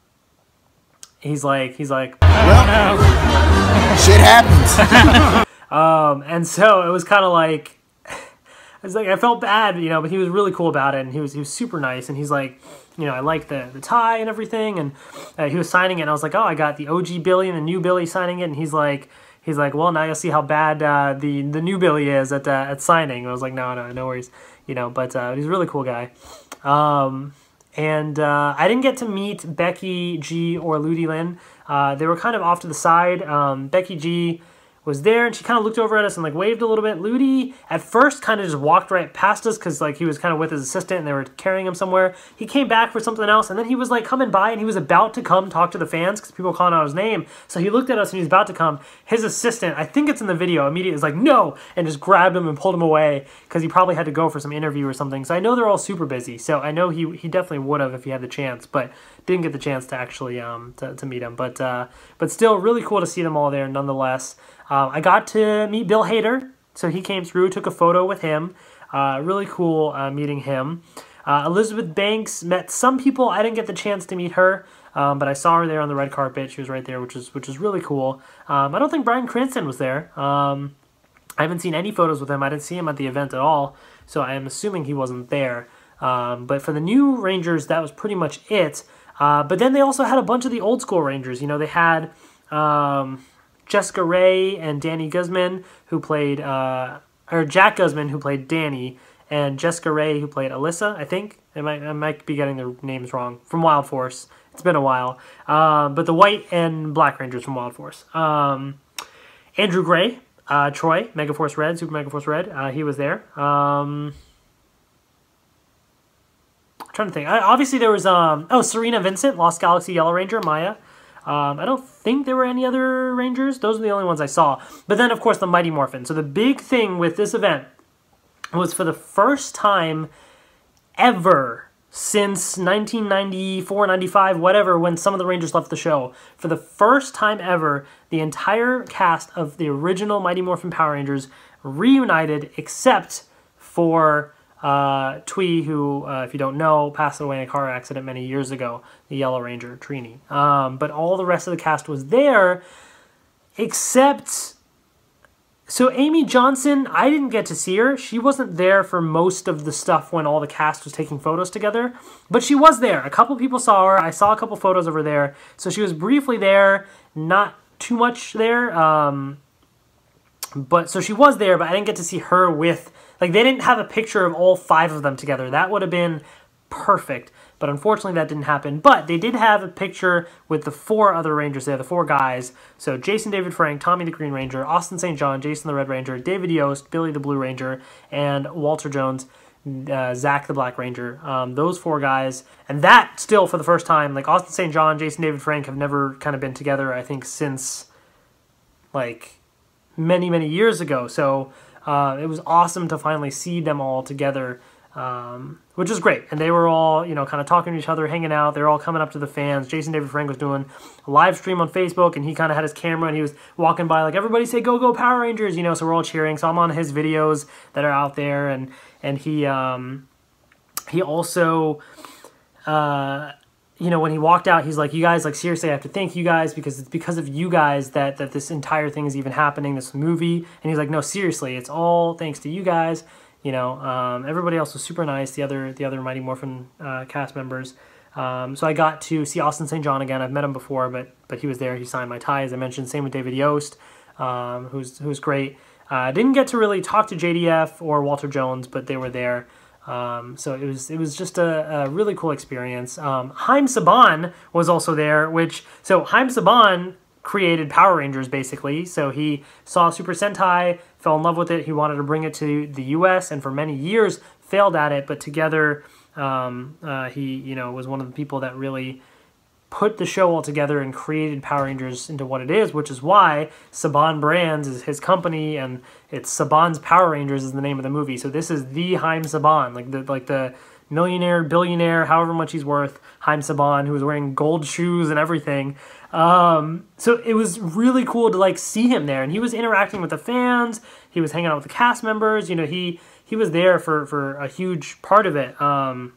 He's like, he's like, well, shit happens. um, and so it was kind of like, I was like, I felt bad, you know, but he was really cool about it, and he was, he was super nice, and he's like, you know, I like the, the tie and everything, and uh, he was signing it, and I was like, oh, I got the O G Billy and the new Billy signing it, and he's like, he's like, well, now you'll see how bad uh, the, the new Billy is at, uh, at signing. And I was like, no, no, no worries, you know, but uh, he's a really cool guy. Um... And uh, I didn't get to meet Becky G or Ludi Lin. Uh, they were kind of off to the side. Um, Becky G was there, and she kind of looked over at us and like waved a little bit. Ludi at first kind of just walked right past us because like he was kind of with his assistant and they were carrying him somewhere. He came back for something else, and then he was like coming by and he was about to come talk to the fans because people were calling out his name. So he looked at us and he was about to come. His assistant, I think it's in the video, immediately was like, no, and just grabbed him and pulled him away because he probably had to go for some interview or something. So I know they're all super busy. So I know he, he definitely would have if he had the chance, but didn't get the chance to actually um, to, to meet him. But, uh, but still really cool to see them all there nonetheless. Um, I got to meet Bill Hader, so he came through, took a photo with him. Uh, really cool uh, meeting him. Uh, Elizabeth Banks, met some people. I didn't get the chance to meet her, um, but I saw her there on the red carpet. She was right there, which is which is really cool. Um, I don't think Bryan Cranston was there. Um, I haven't seen any photos with him. I didn't see him at the event at all, so I am assuming he wasn't there. Um, but for the new Rangers, that was pretty much it. Uh, but then they also had a bunch of the old school Rangers. You know, they had... Um, Jessica Rae and Danny Guzman, who played, uh, or Jack Guzman, who played Danny, and Jessica Rae, who played Alyssa, I think. I might, I might be getting their names wrong. From Wild Force. It's been a while. Um, but the White and Black Rangers from Wild Force. Um, Andrew Gray, uh, Troy, Megaforce Red, Super Megaforce Red, uh, he was there. Um, I'm trying to think. I, obviously there was, um, oh, Serena Vincent, Lost Galaxy Yellow Ranger, Maya. Um, I don't think there were any other Rangers. Those are the only ones I saw. But then, of course, the Mighty Morphin. So the big thing with this event was for the first time ever since nineteen ninety-four, ninety-five, whatever, when some of the Rangers left the show. For the first time ever, the entire cast of the original Mighty Morphin Power Rangers reunited, except for... Uh, Twee, who, uh, if you don't know, passed away in a car accident many years ago, the Yellow Ranger, Trini. Um, but all the rest of the cast was there, except... So Amy Johnson, I didn't get to see her. She wasn't there for most of the stuff when all the cast was taking photos together, but she was there. A couple people saw her. I saw a couple photos of her there. So she was briefly there, not too much there. Um, but so she was there, but I didn't get to see her with... Like, they didn't have a picture of all five of them together. That would have been perfect. But unfortunately, that didn't happen. But they did have a picture with the four other Rangers there, the four guys. So Jason David Frank, Tommy the Green Ranger, Austin Saint John, Jason the Red Ranger, David Yost, Billy the Blue Ranger, and Walter Jones, uh, Zach the Black Ranger. Um, those four guys. And that, still, for the first time, like, Austin Saint John, Jason David Frank have never kind of been together, I think, since, like, many, many years ago. So... Uh, it was awesome to finally see them all together, um, which is great. And they were all, you know, kind of talking to each other, hanging out. They were all coming up to the fans. Jason David Frank was doing a live stream on Facebook, and he kind of had his camera, and he was walking by like, everybody say, go, go, Power Rangers, you know, so we're all cheering. So I'm on his videos that are out there, and, and he, um, he also... Uh, you know, when he walked out, he's like, you guys, like, seriously, I have to thank you guys because it's because of you guys that, that this entire thing is even happening, this movie. And he's like, no, seriously, it's all thanks to you guys. You know, um, everybody else was super nice, the other the other Mighty Morphin uh, cast members. Um, so I got to see Austin Saint John again. I've met him before, but but he was there. He signed my tie, as I mentioned. Same with David Yost, um, who's, who's great. I uh, didn't get to really talk to J D F or Walter Jones, but they were there. Um, so it was it was just a, a really cool experience. Um, Haim Saban was also there, which so Haim Saban created Power Rangers basically. So he saw Super Sentai, fell in love with it. He wanted to bring it to the U S and for many years failed at it. But together, um, uh, he you know was one of the people that really put the show all together and created Power Rangers into what it is, which is why Saban Brands is his company, and it's Saban's Power Rangers is the name of the movie. So this is the Haim Saban, like the like the millionaire, billionaire, however much he's worth, Haim Saban, who was wearing gold shoes and everything. Um, so it was really cool to like see him there, and he was interacting with the fans. He was hanging out with the cast members. You know, he he was there for for a huge part of it, um,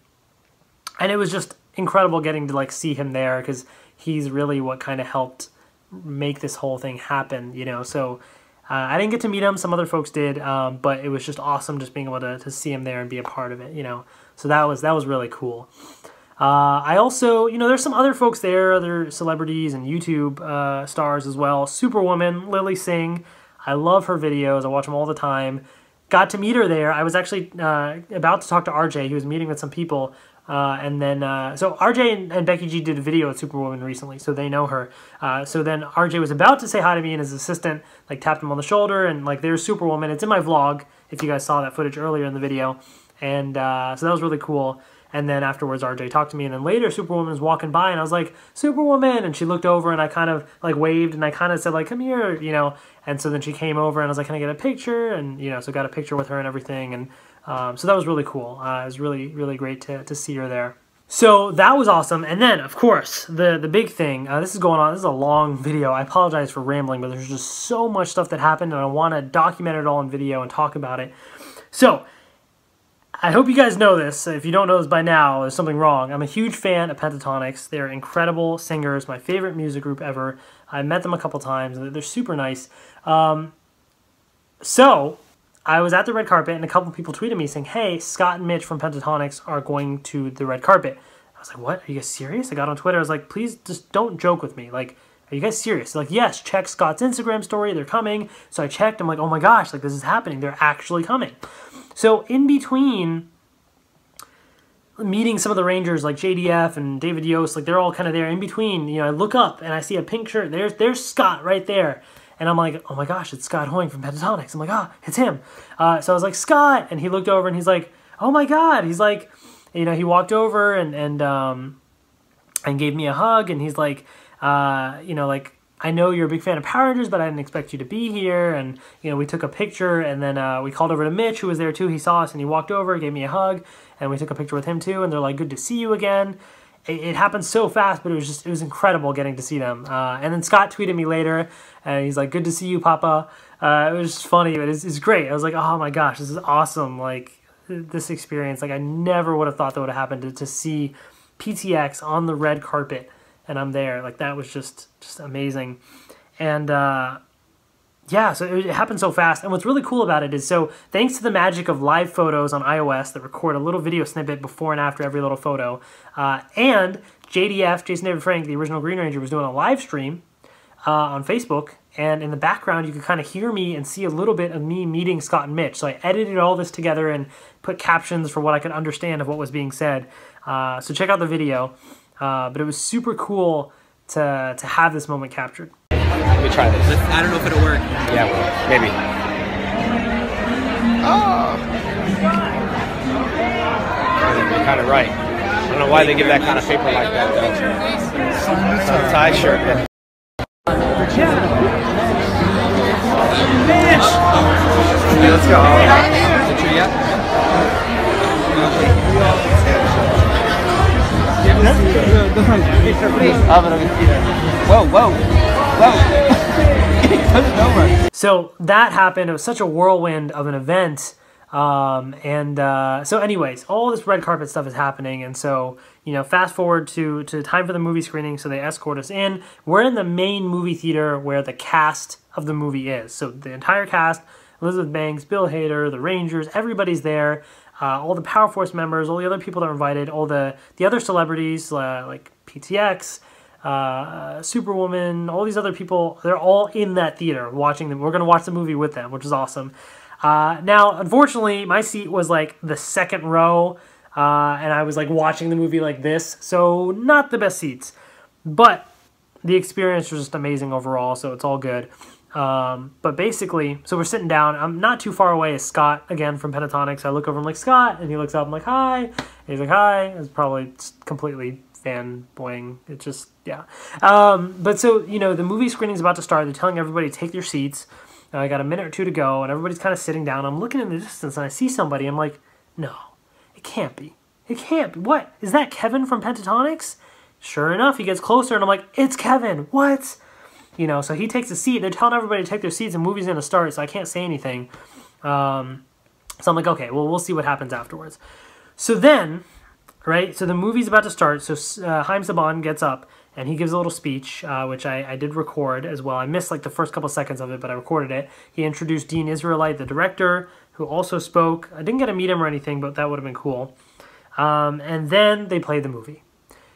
and it was just incredible getting to like see him there because he's really what kind of helped make this whole thing happen, you know. So uh, I didn't get to meet him, some other folks did, um, but it was just awesome just being able to, to see him there and be a part of it, you know. So that was that was really cool. Uh, I also, you know, there's some other folks there, other celebrities and YouTube uh, stars as well. Superwoman, Lily Singh, I love her videos, I watch them all the time. Got to meet her there. I was actually uh, about to talk to R J. He was meeting with some people. Uh, and then, uh, so R J and, and Becky G did a video with Superwoman recently, so they know her. Uh, so then R J was about to say hi to me, and his assistant, like, tapped him on the shoulder, and, like, there's Superwoman. It's in my vlog, if you guys saw that footage earlier in the video. And uh, so that was really cool. And then afterwards, R J talked to me, and then later, Superwoman was walking by, and I was like, Superwoman! And she looked over, and I kind of, like, waved, and I kind of said, like, come here, you know. And so then she came over, and I was like, can I get a picture? And, you know, so got a picture with her and everything, and Um, so that was really cool. Uh, it was really, really great to, to see her there. So that was awesome. And then, of course, the, the big thing, uh, this is going on, this is a long video. I apologize for rambling, but there's just so much stuff that happened, and I want to document it all in video and talk about it. So, I hope you guys know this. If you don't know this by now, there's something wrong. I'm a huge fan of Pentatonix. They're incredible singers, my favorite music group ever. I met them a couple times. They're super nice. Um, so... I was at the red carpet, and a couple people tweeted me saying, hey, Scott and Mitch from Pentatonix are going to the red carpet. I was like, what? Are you guys serious? I got on Twitter. I was like, please just don't joke with me. Like, are you guys serious? They're like, yes, check Scott's Instagram story. They're coming. So I checked. I'm like, oh my gosh, like this is happening. They're actually coming. So in between meeting some of the Rangers like J D F and David Yost, like they're all kind of there in between. You know, I look up and I see a pink shirt. There's, there's Scott right there. And I'm like, oh my gosh, it's Scott Hoying from Pentatonix. I'm like, ah, it's him. Uh, so I was like, Scott. And he looked over and he's like, oh my God. He's like, you know, he walked over and and um, and gave me a hug. And he's like, uh, you know, like, I know you're a big fan of Power Rangers, but I didn't expect you to be here. And, you know, we took a picture. And then uh, we called over to Mitch, who was there too. He saw us and he walked over, gave me a hug. And we took a picture with him too. And they're like, good to see you again. It happened so fast, but it was just, it was incredible getting to see them. Uh, and then Scott tweeted me later, and he's like, good to see you, Papa. Uh, it was just funny, but it's, it's great. I was like, oh my gosh, this is awesome. Like, this experience, like I never would have thought that would have happened to, to see P T X on the red carpet, and I'm there. Like, that was just, just amazing. And, uh, yeah, so it, it happened so fast. And what's really cool about it is, so thanks to the magic of live photos on iOS that record a little video snippet before and after every little photo, uh, and J D F, Jason David Frank, the original Green Ranger, was doing a live stream uh, on Facebook, and in the background you could kind of hear me and see a little bit of me meeting Scott and Mitch. So I edited all this together and put captions for what I could understand of what was being said. Uh, so check out the video. Uh, but it was super cool to, to have this moment captured. Let me try this. I don't know if it'll work. Yeah, well, maybe. Oh! You're kind of right. I don't know why they give that kind of paper like that, though. It's a tie shirt. Mitch! Okay, let's go. Is it true yet? Whoa, whoa, whoa. So that happened. It was such a whirlwind of an event. Um, and uh, so anyways, all this red carpet stuff is happening. And so, you know, fast forward to, to time for the movie screening. So they escort us in. We're in the main movie theater where the cast of the movie is. So the entire cast, Elizabeth Banks, Bill Hader, the Rangers, everybody's there. Uh, all the Power Force members, all the other people that are invited, all the, the other celebrities uh, like P T X, uh, Superwoman, all these other people, they're all in that theater watching them. We're going to watch the movie with them, which is awesome. Uh, now, unfortunately, my seat was like the second row, uh, and I was like watching the movie like this, so not the best seats. But the experience was just amazing overall, so it's all good. Um, but basically, so we're sitting down. I'm not too far away as Scott, again, from Pentatonic. So I look over, I'm like, Scott, and he looks up, I'm like, hi. And he's like, hi. It's probably completely fanboying. It's just, yeah. Um, but so, you know, the movie screening's about to start. They're telling everybody to take their seats. Uh, I got a minute or two to go, and everybody's kind of sitting down. I'm looking in the distance, and I see somebody. I'm like, no, it can't be. It can't be. What? Is that Kevin from Pentatonics? Sure enough, he gets closer, and I'm like, it's Kevin. What? You know, so he takes a seat. They're telling everybody to take their seats. The movie's going to start, so I can't say anything. Um, so I'm like, okay, well, we'll see what happens afterwards. So then, right, so the movie's about to start. So uh, Haim Saban gets up, and he gives a little speech, uh, which I, I did record as well. I missed, like, the first couple seconds of it, but I recorded it. He introduced Dean Israelite, the director, who also spoke. I didn't get to meet him or anything, but that would have been cool. Um, and then they played the movie.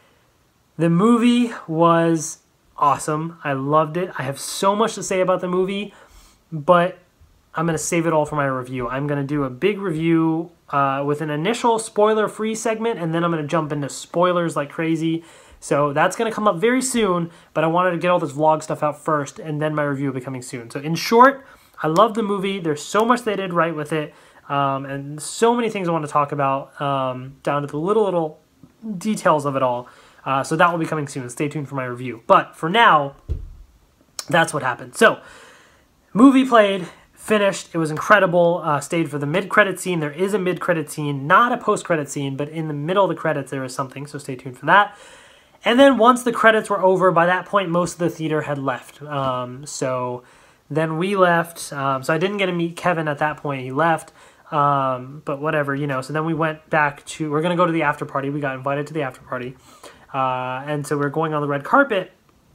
The movie was awesome. I loved it. I have so much to say about the movie, but I'm going to save it all for my review. I'm going to do a big review uh, with an initial spoiler-free segment, and then I'm going to jump into spoilers like crazy. So that's going to come up very soon, but I wanted to get all this vlog stuff out first, and then my review will be coming soon. So in short, I love the movie. There's so much they did right with it, um, and so many things I want to talk about, um, down to the little, little details of it all. Uh, so that will be coming soon. Stay tuned for my review. But for now, that's what happened. So, movie played, finished. It was incredible. Uh, stayed for the mid-credit scene. There is a mid-credit scene, not a post-credit scene, but in the middle of the credits there is something, so stay tuned for that. And then once the credits were over, by that point most of the theater had left. Um, so then we left. Um, so I didn't get to meet Kevin at that point. He left. Um, but whatever, you know. So then we went back to, we're going to go to the after party. We got invited to the after party. Uh, and so we're going on the red carpet,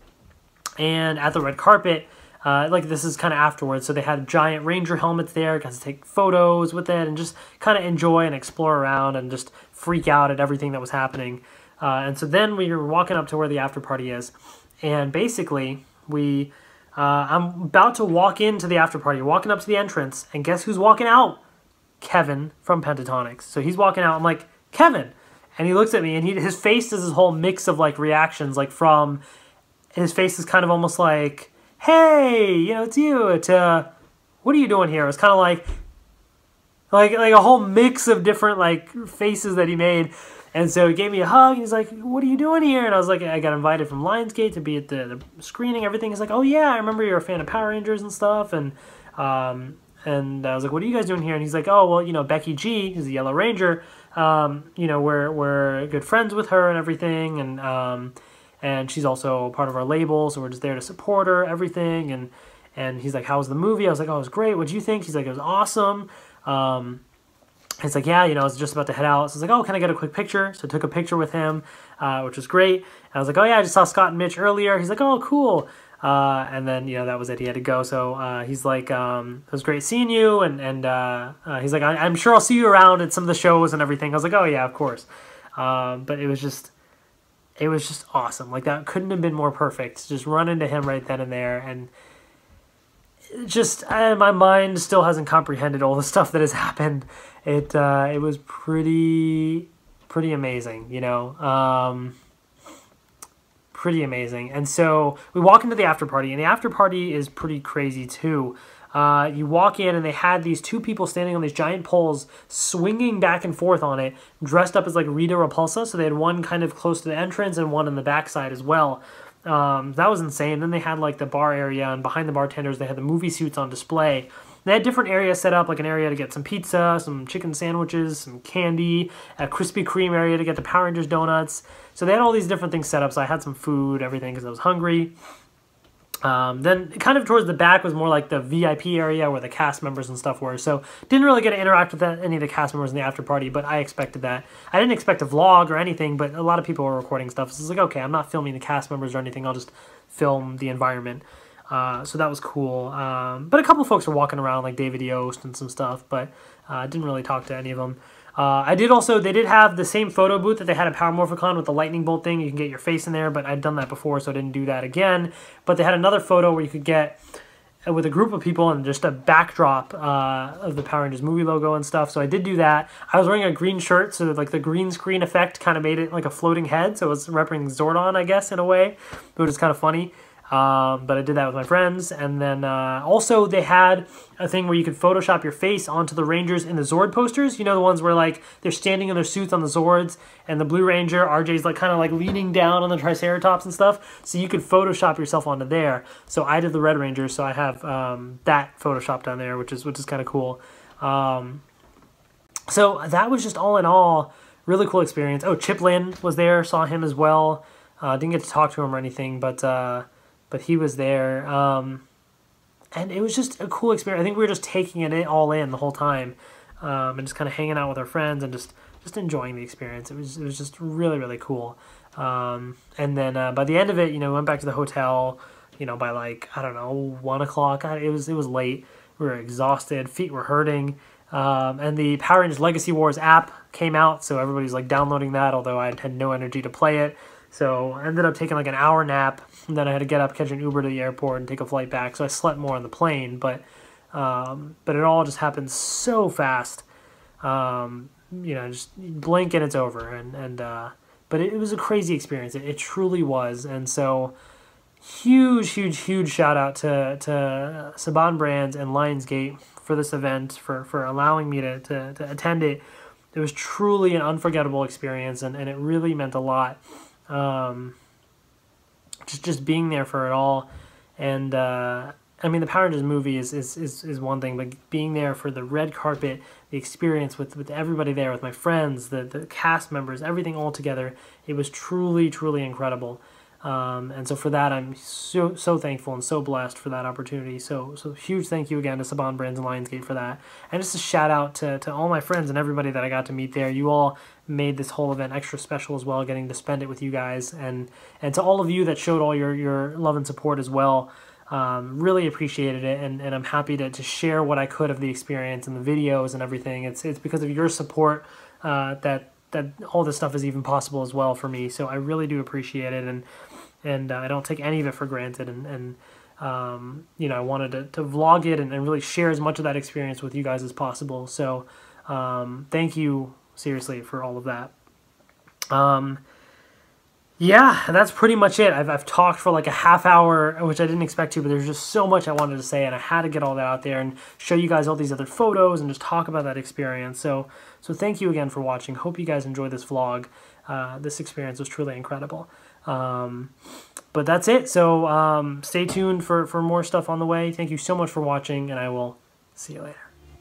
and at the red carpet, uh, like this is kind of afterwards, so they had giant Ranger helmets there, got to take photos with it, and just kind of enjoy and explore around, and just freak out at everything that was happening. Uh, and so then we were walking up to where the after party is, and basically, we, uh, I'm about to walk into the after party, walking up to the entrance, and guess who's walking out? Kevin from Pentatonics. So he's walking out, I'm like, Kevin! And he looks at me, and he, his face is this whole mix of, like, reactions, like, from, his face is kind of almost like, hey, you know, it's you, to, what are you doing here? It was kind of like, like, like a whole mix of different, like, faces that he made. And so he gave me a hug, and he's like, what are you doing here? And I was like, I got invited from Lionsgate to be at the, the screening, everything. He's like, oh, yeah, I remember you're a fan of Power Rangers and stuff, and, um, and I was like, what are you guys doing here? And he's like, oh, well, you know, Becky G, who's the Yellow Ranger, um, you know, we're, we're good friends with her and everything, and, um, and she's also part of our label, so we're just there to support her, everything, and, and he's like, how was the movie? I was like, oh, it was great, what'd you think? He's like, it was awesome, um, he's like, yeah, you know, I was just about to head out, so I was like, oh, can I get a quick picture? So I took a picture with him, uh, which was great, and I was like, oh, yeah, I just saw Scott and Mitch earlier, he's like, oh, cool. Uh, and then, you know, that was it. He had to go. So uh, he's like, um, it was great seeing you. And, and uh, uh, he's like, I I'm sure I'll see you around at some of the shows and everything. I was like, oh, yeah, of course. Um, but it was just, it was just awesome. Like, that couldn't have been more perfect. Just run into him right then and there. And just, uh, my mind still hasn't comprehended all the stuff that has happened. It, uh, it was pretty, pretty amazing, you know. Um... Pretty amazing. And so we walk into the after party, and the after party is pretty crazy too. Uh, you walk in, and they had these two people standing on these giant poles, swinging back and forth on it, dressed up as like Rita Repulsa. So they had one kind of close to the entrance and one in the backside as well. Um, that was insane. Then they had like the bar area, and behind the bartenders, they had the movie suits on display. They had different areas set up, like an area to get some pizza, some chicken sandwiches, some candy, a Krispy Kreme area to get the Power Rangers donuts. So they had all these different things set up, so I had some food, everything, because I was hungry. Um, then kind of towards the back was more like the V I P area where the cast members and stuff were. So didn't really get to interact with that, any of the cast members in the after party, but I expected that. I didn't expect a vlog or anything, but a lot of people were recording stuff. So it's like, okay, I'm not filming the cast members or anything. I'll just film the environment. Uh, so that was cool. Um, but a couple folks were walking around, like David Yost and some stuff, but I uh, didn't really talk to any of them. Uh, I did also, they did have the same photo booth that they had at Power Morphicon with the lightning bolt thing. You can get your face in there, but I'd done that before, so I didn't do that again. But they had another photo where you could get with a group of people and just a backdrop uh, of the Power Rangers movie logo and stuff. So I did do that. I was wearing a green shirt, so like the green screen effect kind of made it like a floating head. So it was representing Zordon, I guess, in a way, which is kind of funny. Um, but I did that with my friends. And then uh, also they had a thing where you could Photoshop your face onto the Rangers in the Zord posters. You know, the ones where like they're standing in their suits on the Zords and the Blue Ranger, R J's like kind of like leaning down on the Triceratops and stuff. So you could Photoshop yourself onto there. So I did the Red Ranger, so I have um, that Photoshopped on there, which is, which is kind of cool. Um, so that was just all in all, really cool experience. Oh, Chip Lynn was there, saw him as well. Uh, didn't get to talk to him or anything, but... Uh, But he was there, um, and it was just a cool experience. I think we were just taking it all in the whole time, um, and just kind of hanging out with our friends and just, just enjoying the experience. It was it was just really, really cool. Um, and then uh, by the end of it, you know, we went back to the hotel. You know, by like I don't know one o'clock. It was it was late. We were exhausted. Feet were hurting. Um, and the Power Rangers Legacy Wars app came out, so everybody's like downloading that. Although I had no energy to play it. So I ended up taking like an hour nap, and then I had to get up, catch an Uber to the airport, and take a flight back. So I slept more on the plane, but um, but it all just happened so fast. Um, you know, just blink and it's over. And and uh, but it, it was a crazy experience. It, it truly was. And so huge, huge, huge shout out to to Saban Brands and Lionsgate for this event, for for allowing me to to, to attend it. It was truly an unforgettable experience, and and it really meant a lot. Um, just just being there for it all, and uh, I mean the Power Rangers movie is, is is is one thing, but being there for the red carpet, the experience with with everybody there, with my friends, the the cast members, everything all together, it was truly truly incredible. Um, and so for that, I'm so so thankful and so blessed for that opportunity. So so huge thank you again to Saban Brands and Lionsgate for that. And just a shout out to, to all my friends and everybody that I got to meet there. You all made this whole event extra special as well, getting to spend it with you guys. And, and to all of you that showed all your, your love and support as well. Um, really appreciated it, and, and I'm happy to, to share what I could of the experience and the videos and everything. It's it's because of your support uh, that that all this stuff is even possible as well for me. So I really do appreciate it, and and uh, I don't take any of it for granted. And, and um, you know, I wanted to, to vlog it and, and really share as much of that experience with you guys as possible. So um, thank you, seriously, for all of that. Um, yeah, that's pretty much it. I've, I've talked for like a half hour, which I didn't expect to, but there's just so much I wanted to say, and I had to get all that out there and show you guys all these other photos and just talk about that experience. So, so thank you again for watching. Hope you guys enjoyed this vlog. Uh, this experience was truly incredible. Um, but that's it. So um, stay tuned for, for more stuff on the way. Thank you so much for watching, and I will see you later.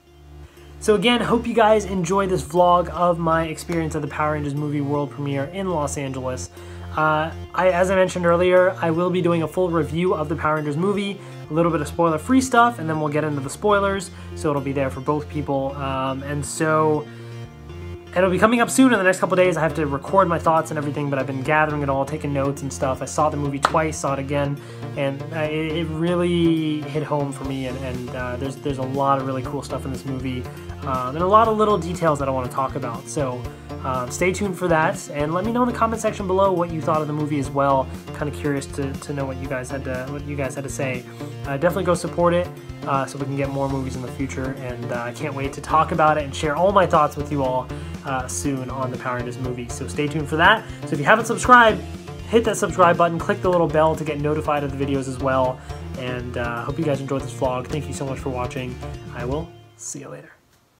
So again, hope you guys enjoyed this vlog of my experience at the Power Rangers movie world premiere in Los Angeles. Uh, I, as I mentioned earlier, I will be doing a full review of the Power Rangers movie, a little bit of spoiler-free stuff, and then we'll get into the spoilers, so it'll be there for both people. Um, and so it'll be coming up soon in the next couple days. I have to record my thoughts and everything, but I've been gathering it all, taking notes and stuff. I saw the movie twice, saw it again, and uh, it, it really hit home for me, and, and uh, there's, there's a lot of really cool stuff in this movie, um, and a lot of little details that I want to talk about. So um, stay tuned for that, and let me know in the comment section below what you thought of the movie as well. Kind of curious to, to know what you guys had to what you guys had to say. Uh, definitely go support it uh, so we can get more movies in the future, and uh, I can't wait to talk about it and share all my thoughts with you all uh, soon on the Power Rangers movie. So stay tuned for that. So if you haven't subscribed, hit that subscribe button, click the little bell to get notified of the videos as well, and I uh, hope you guys enjoyed this vlog. Thank you so much for watching. I will see you later.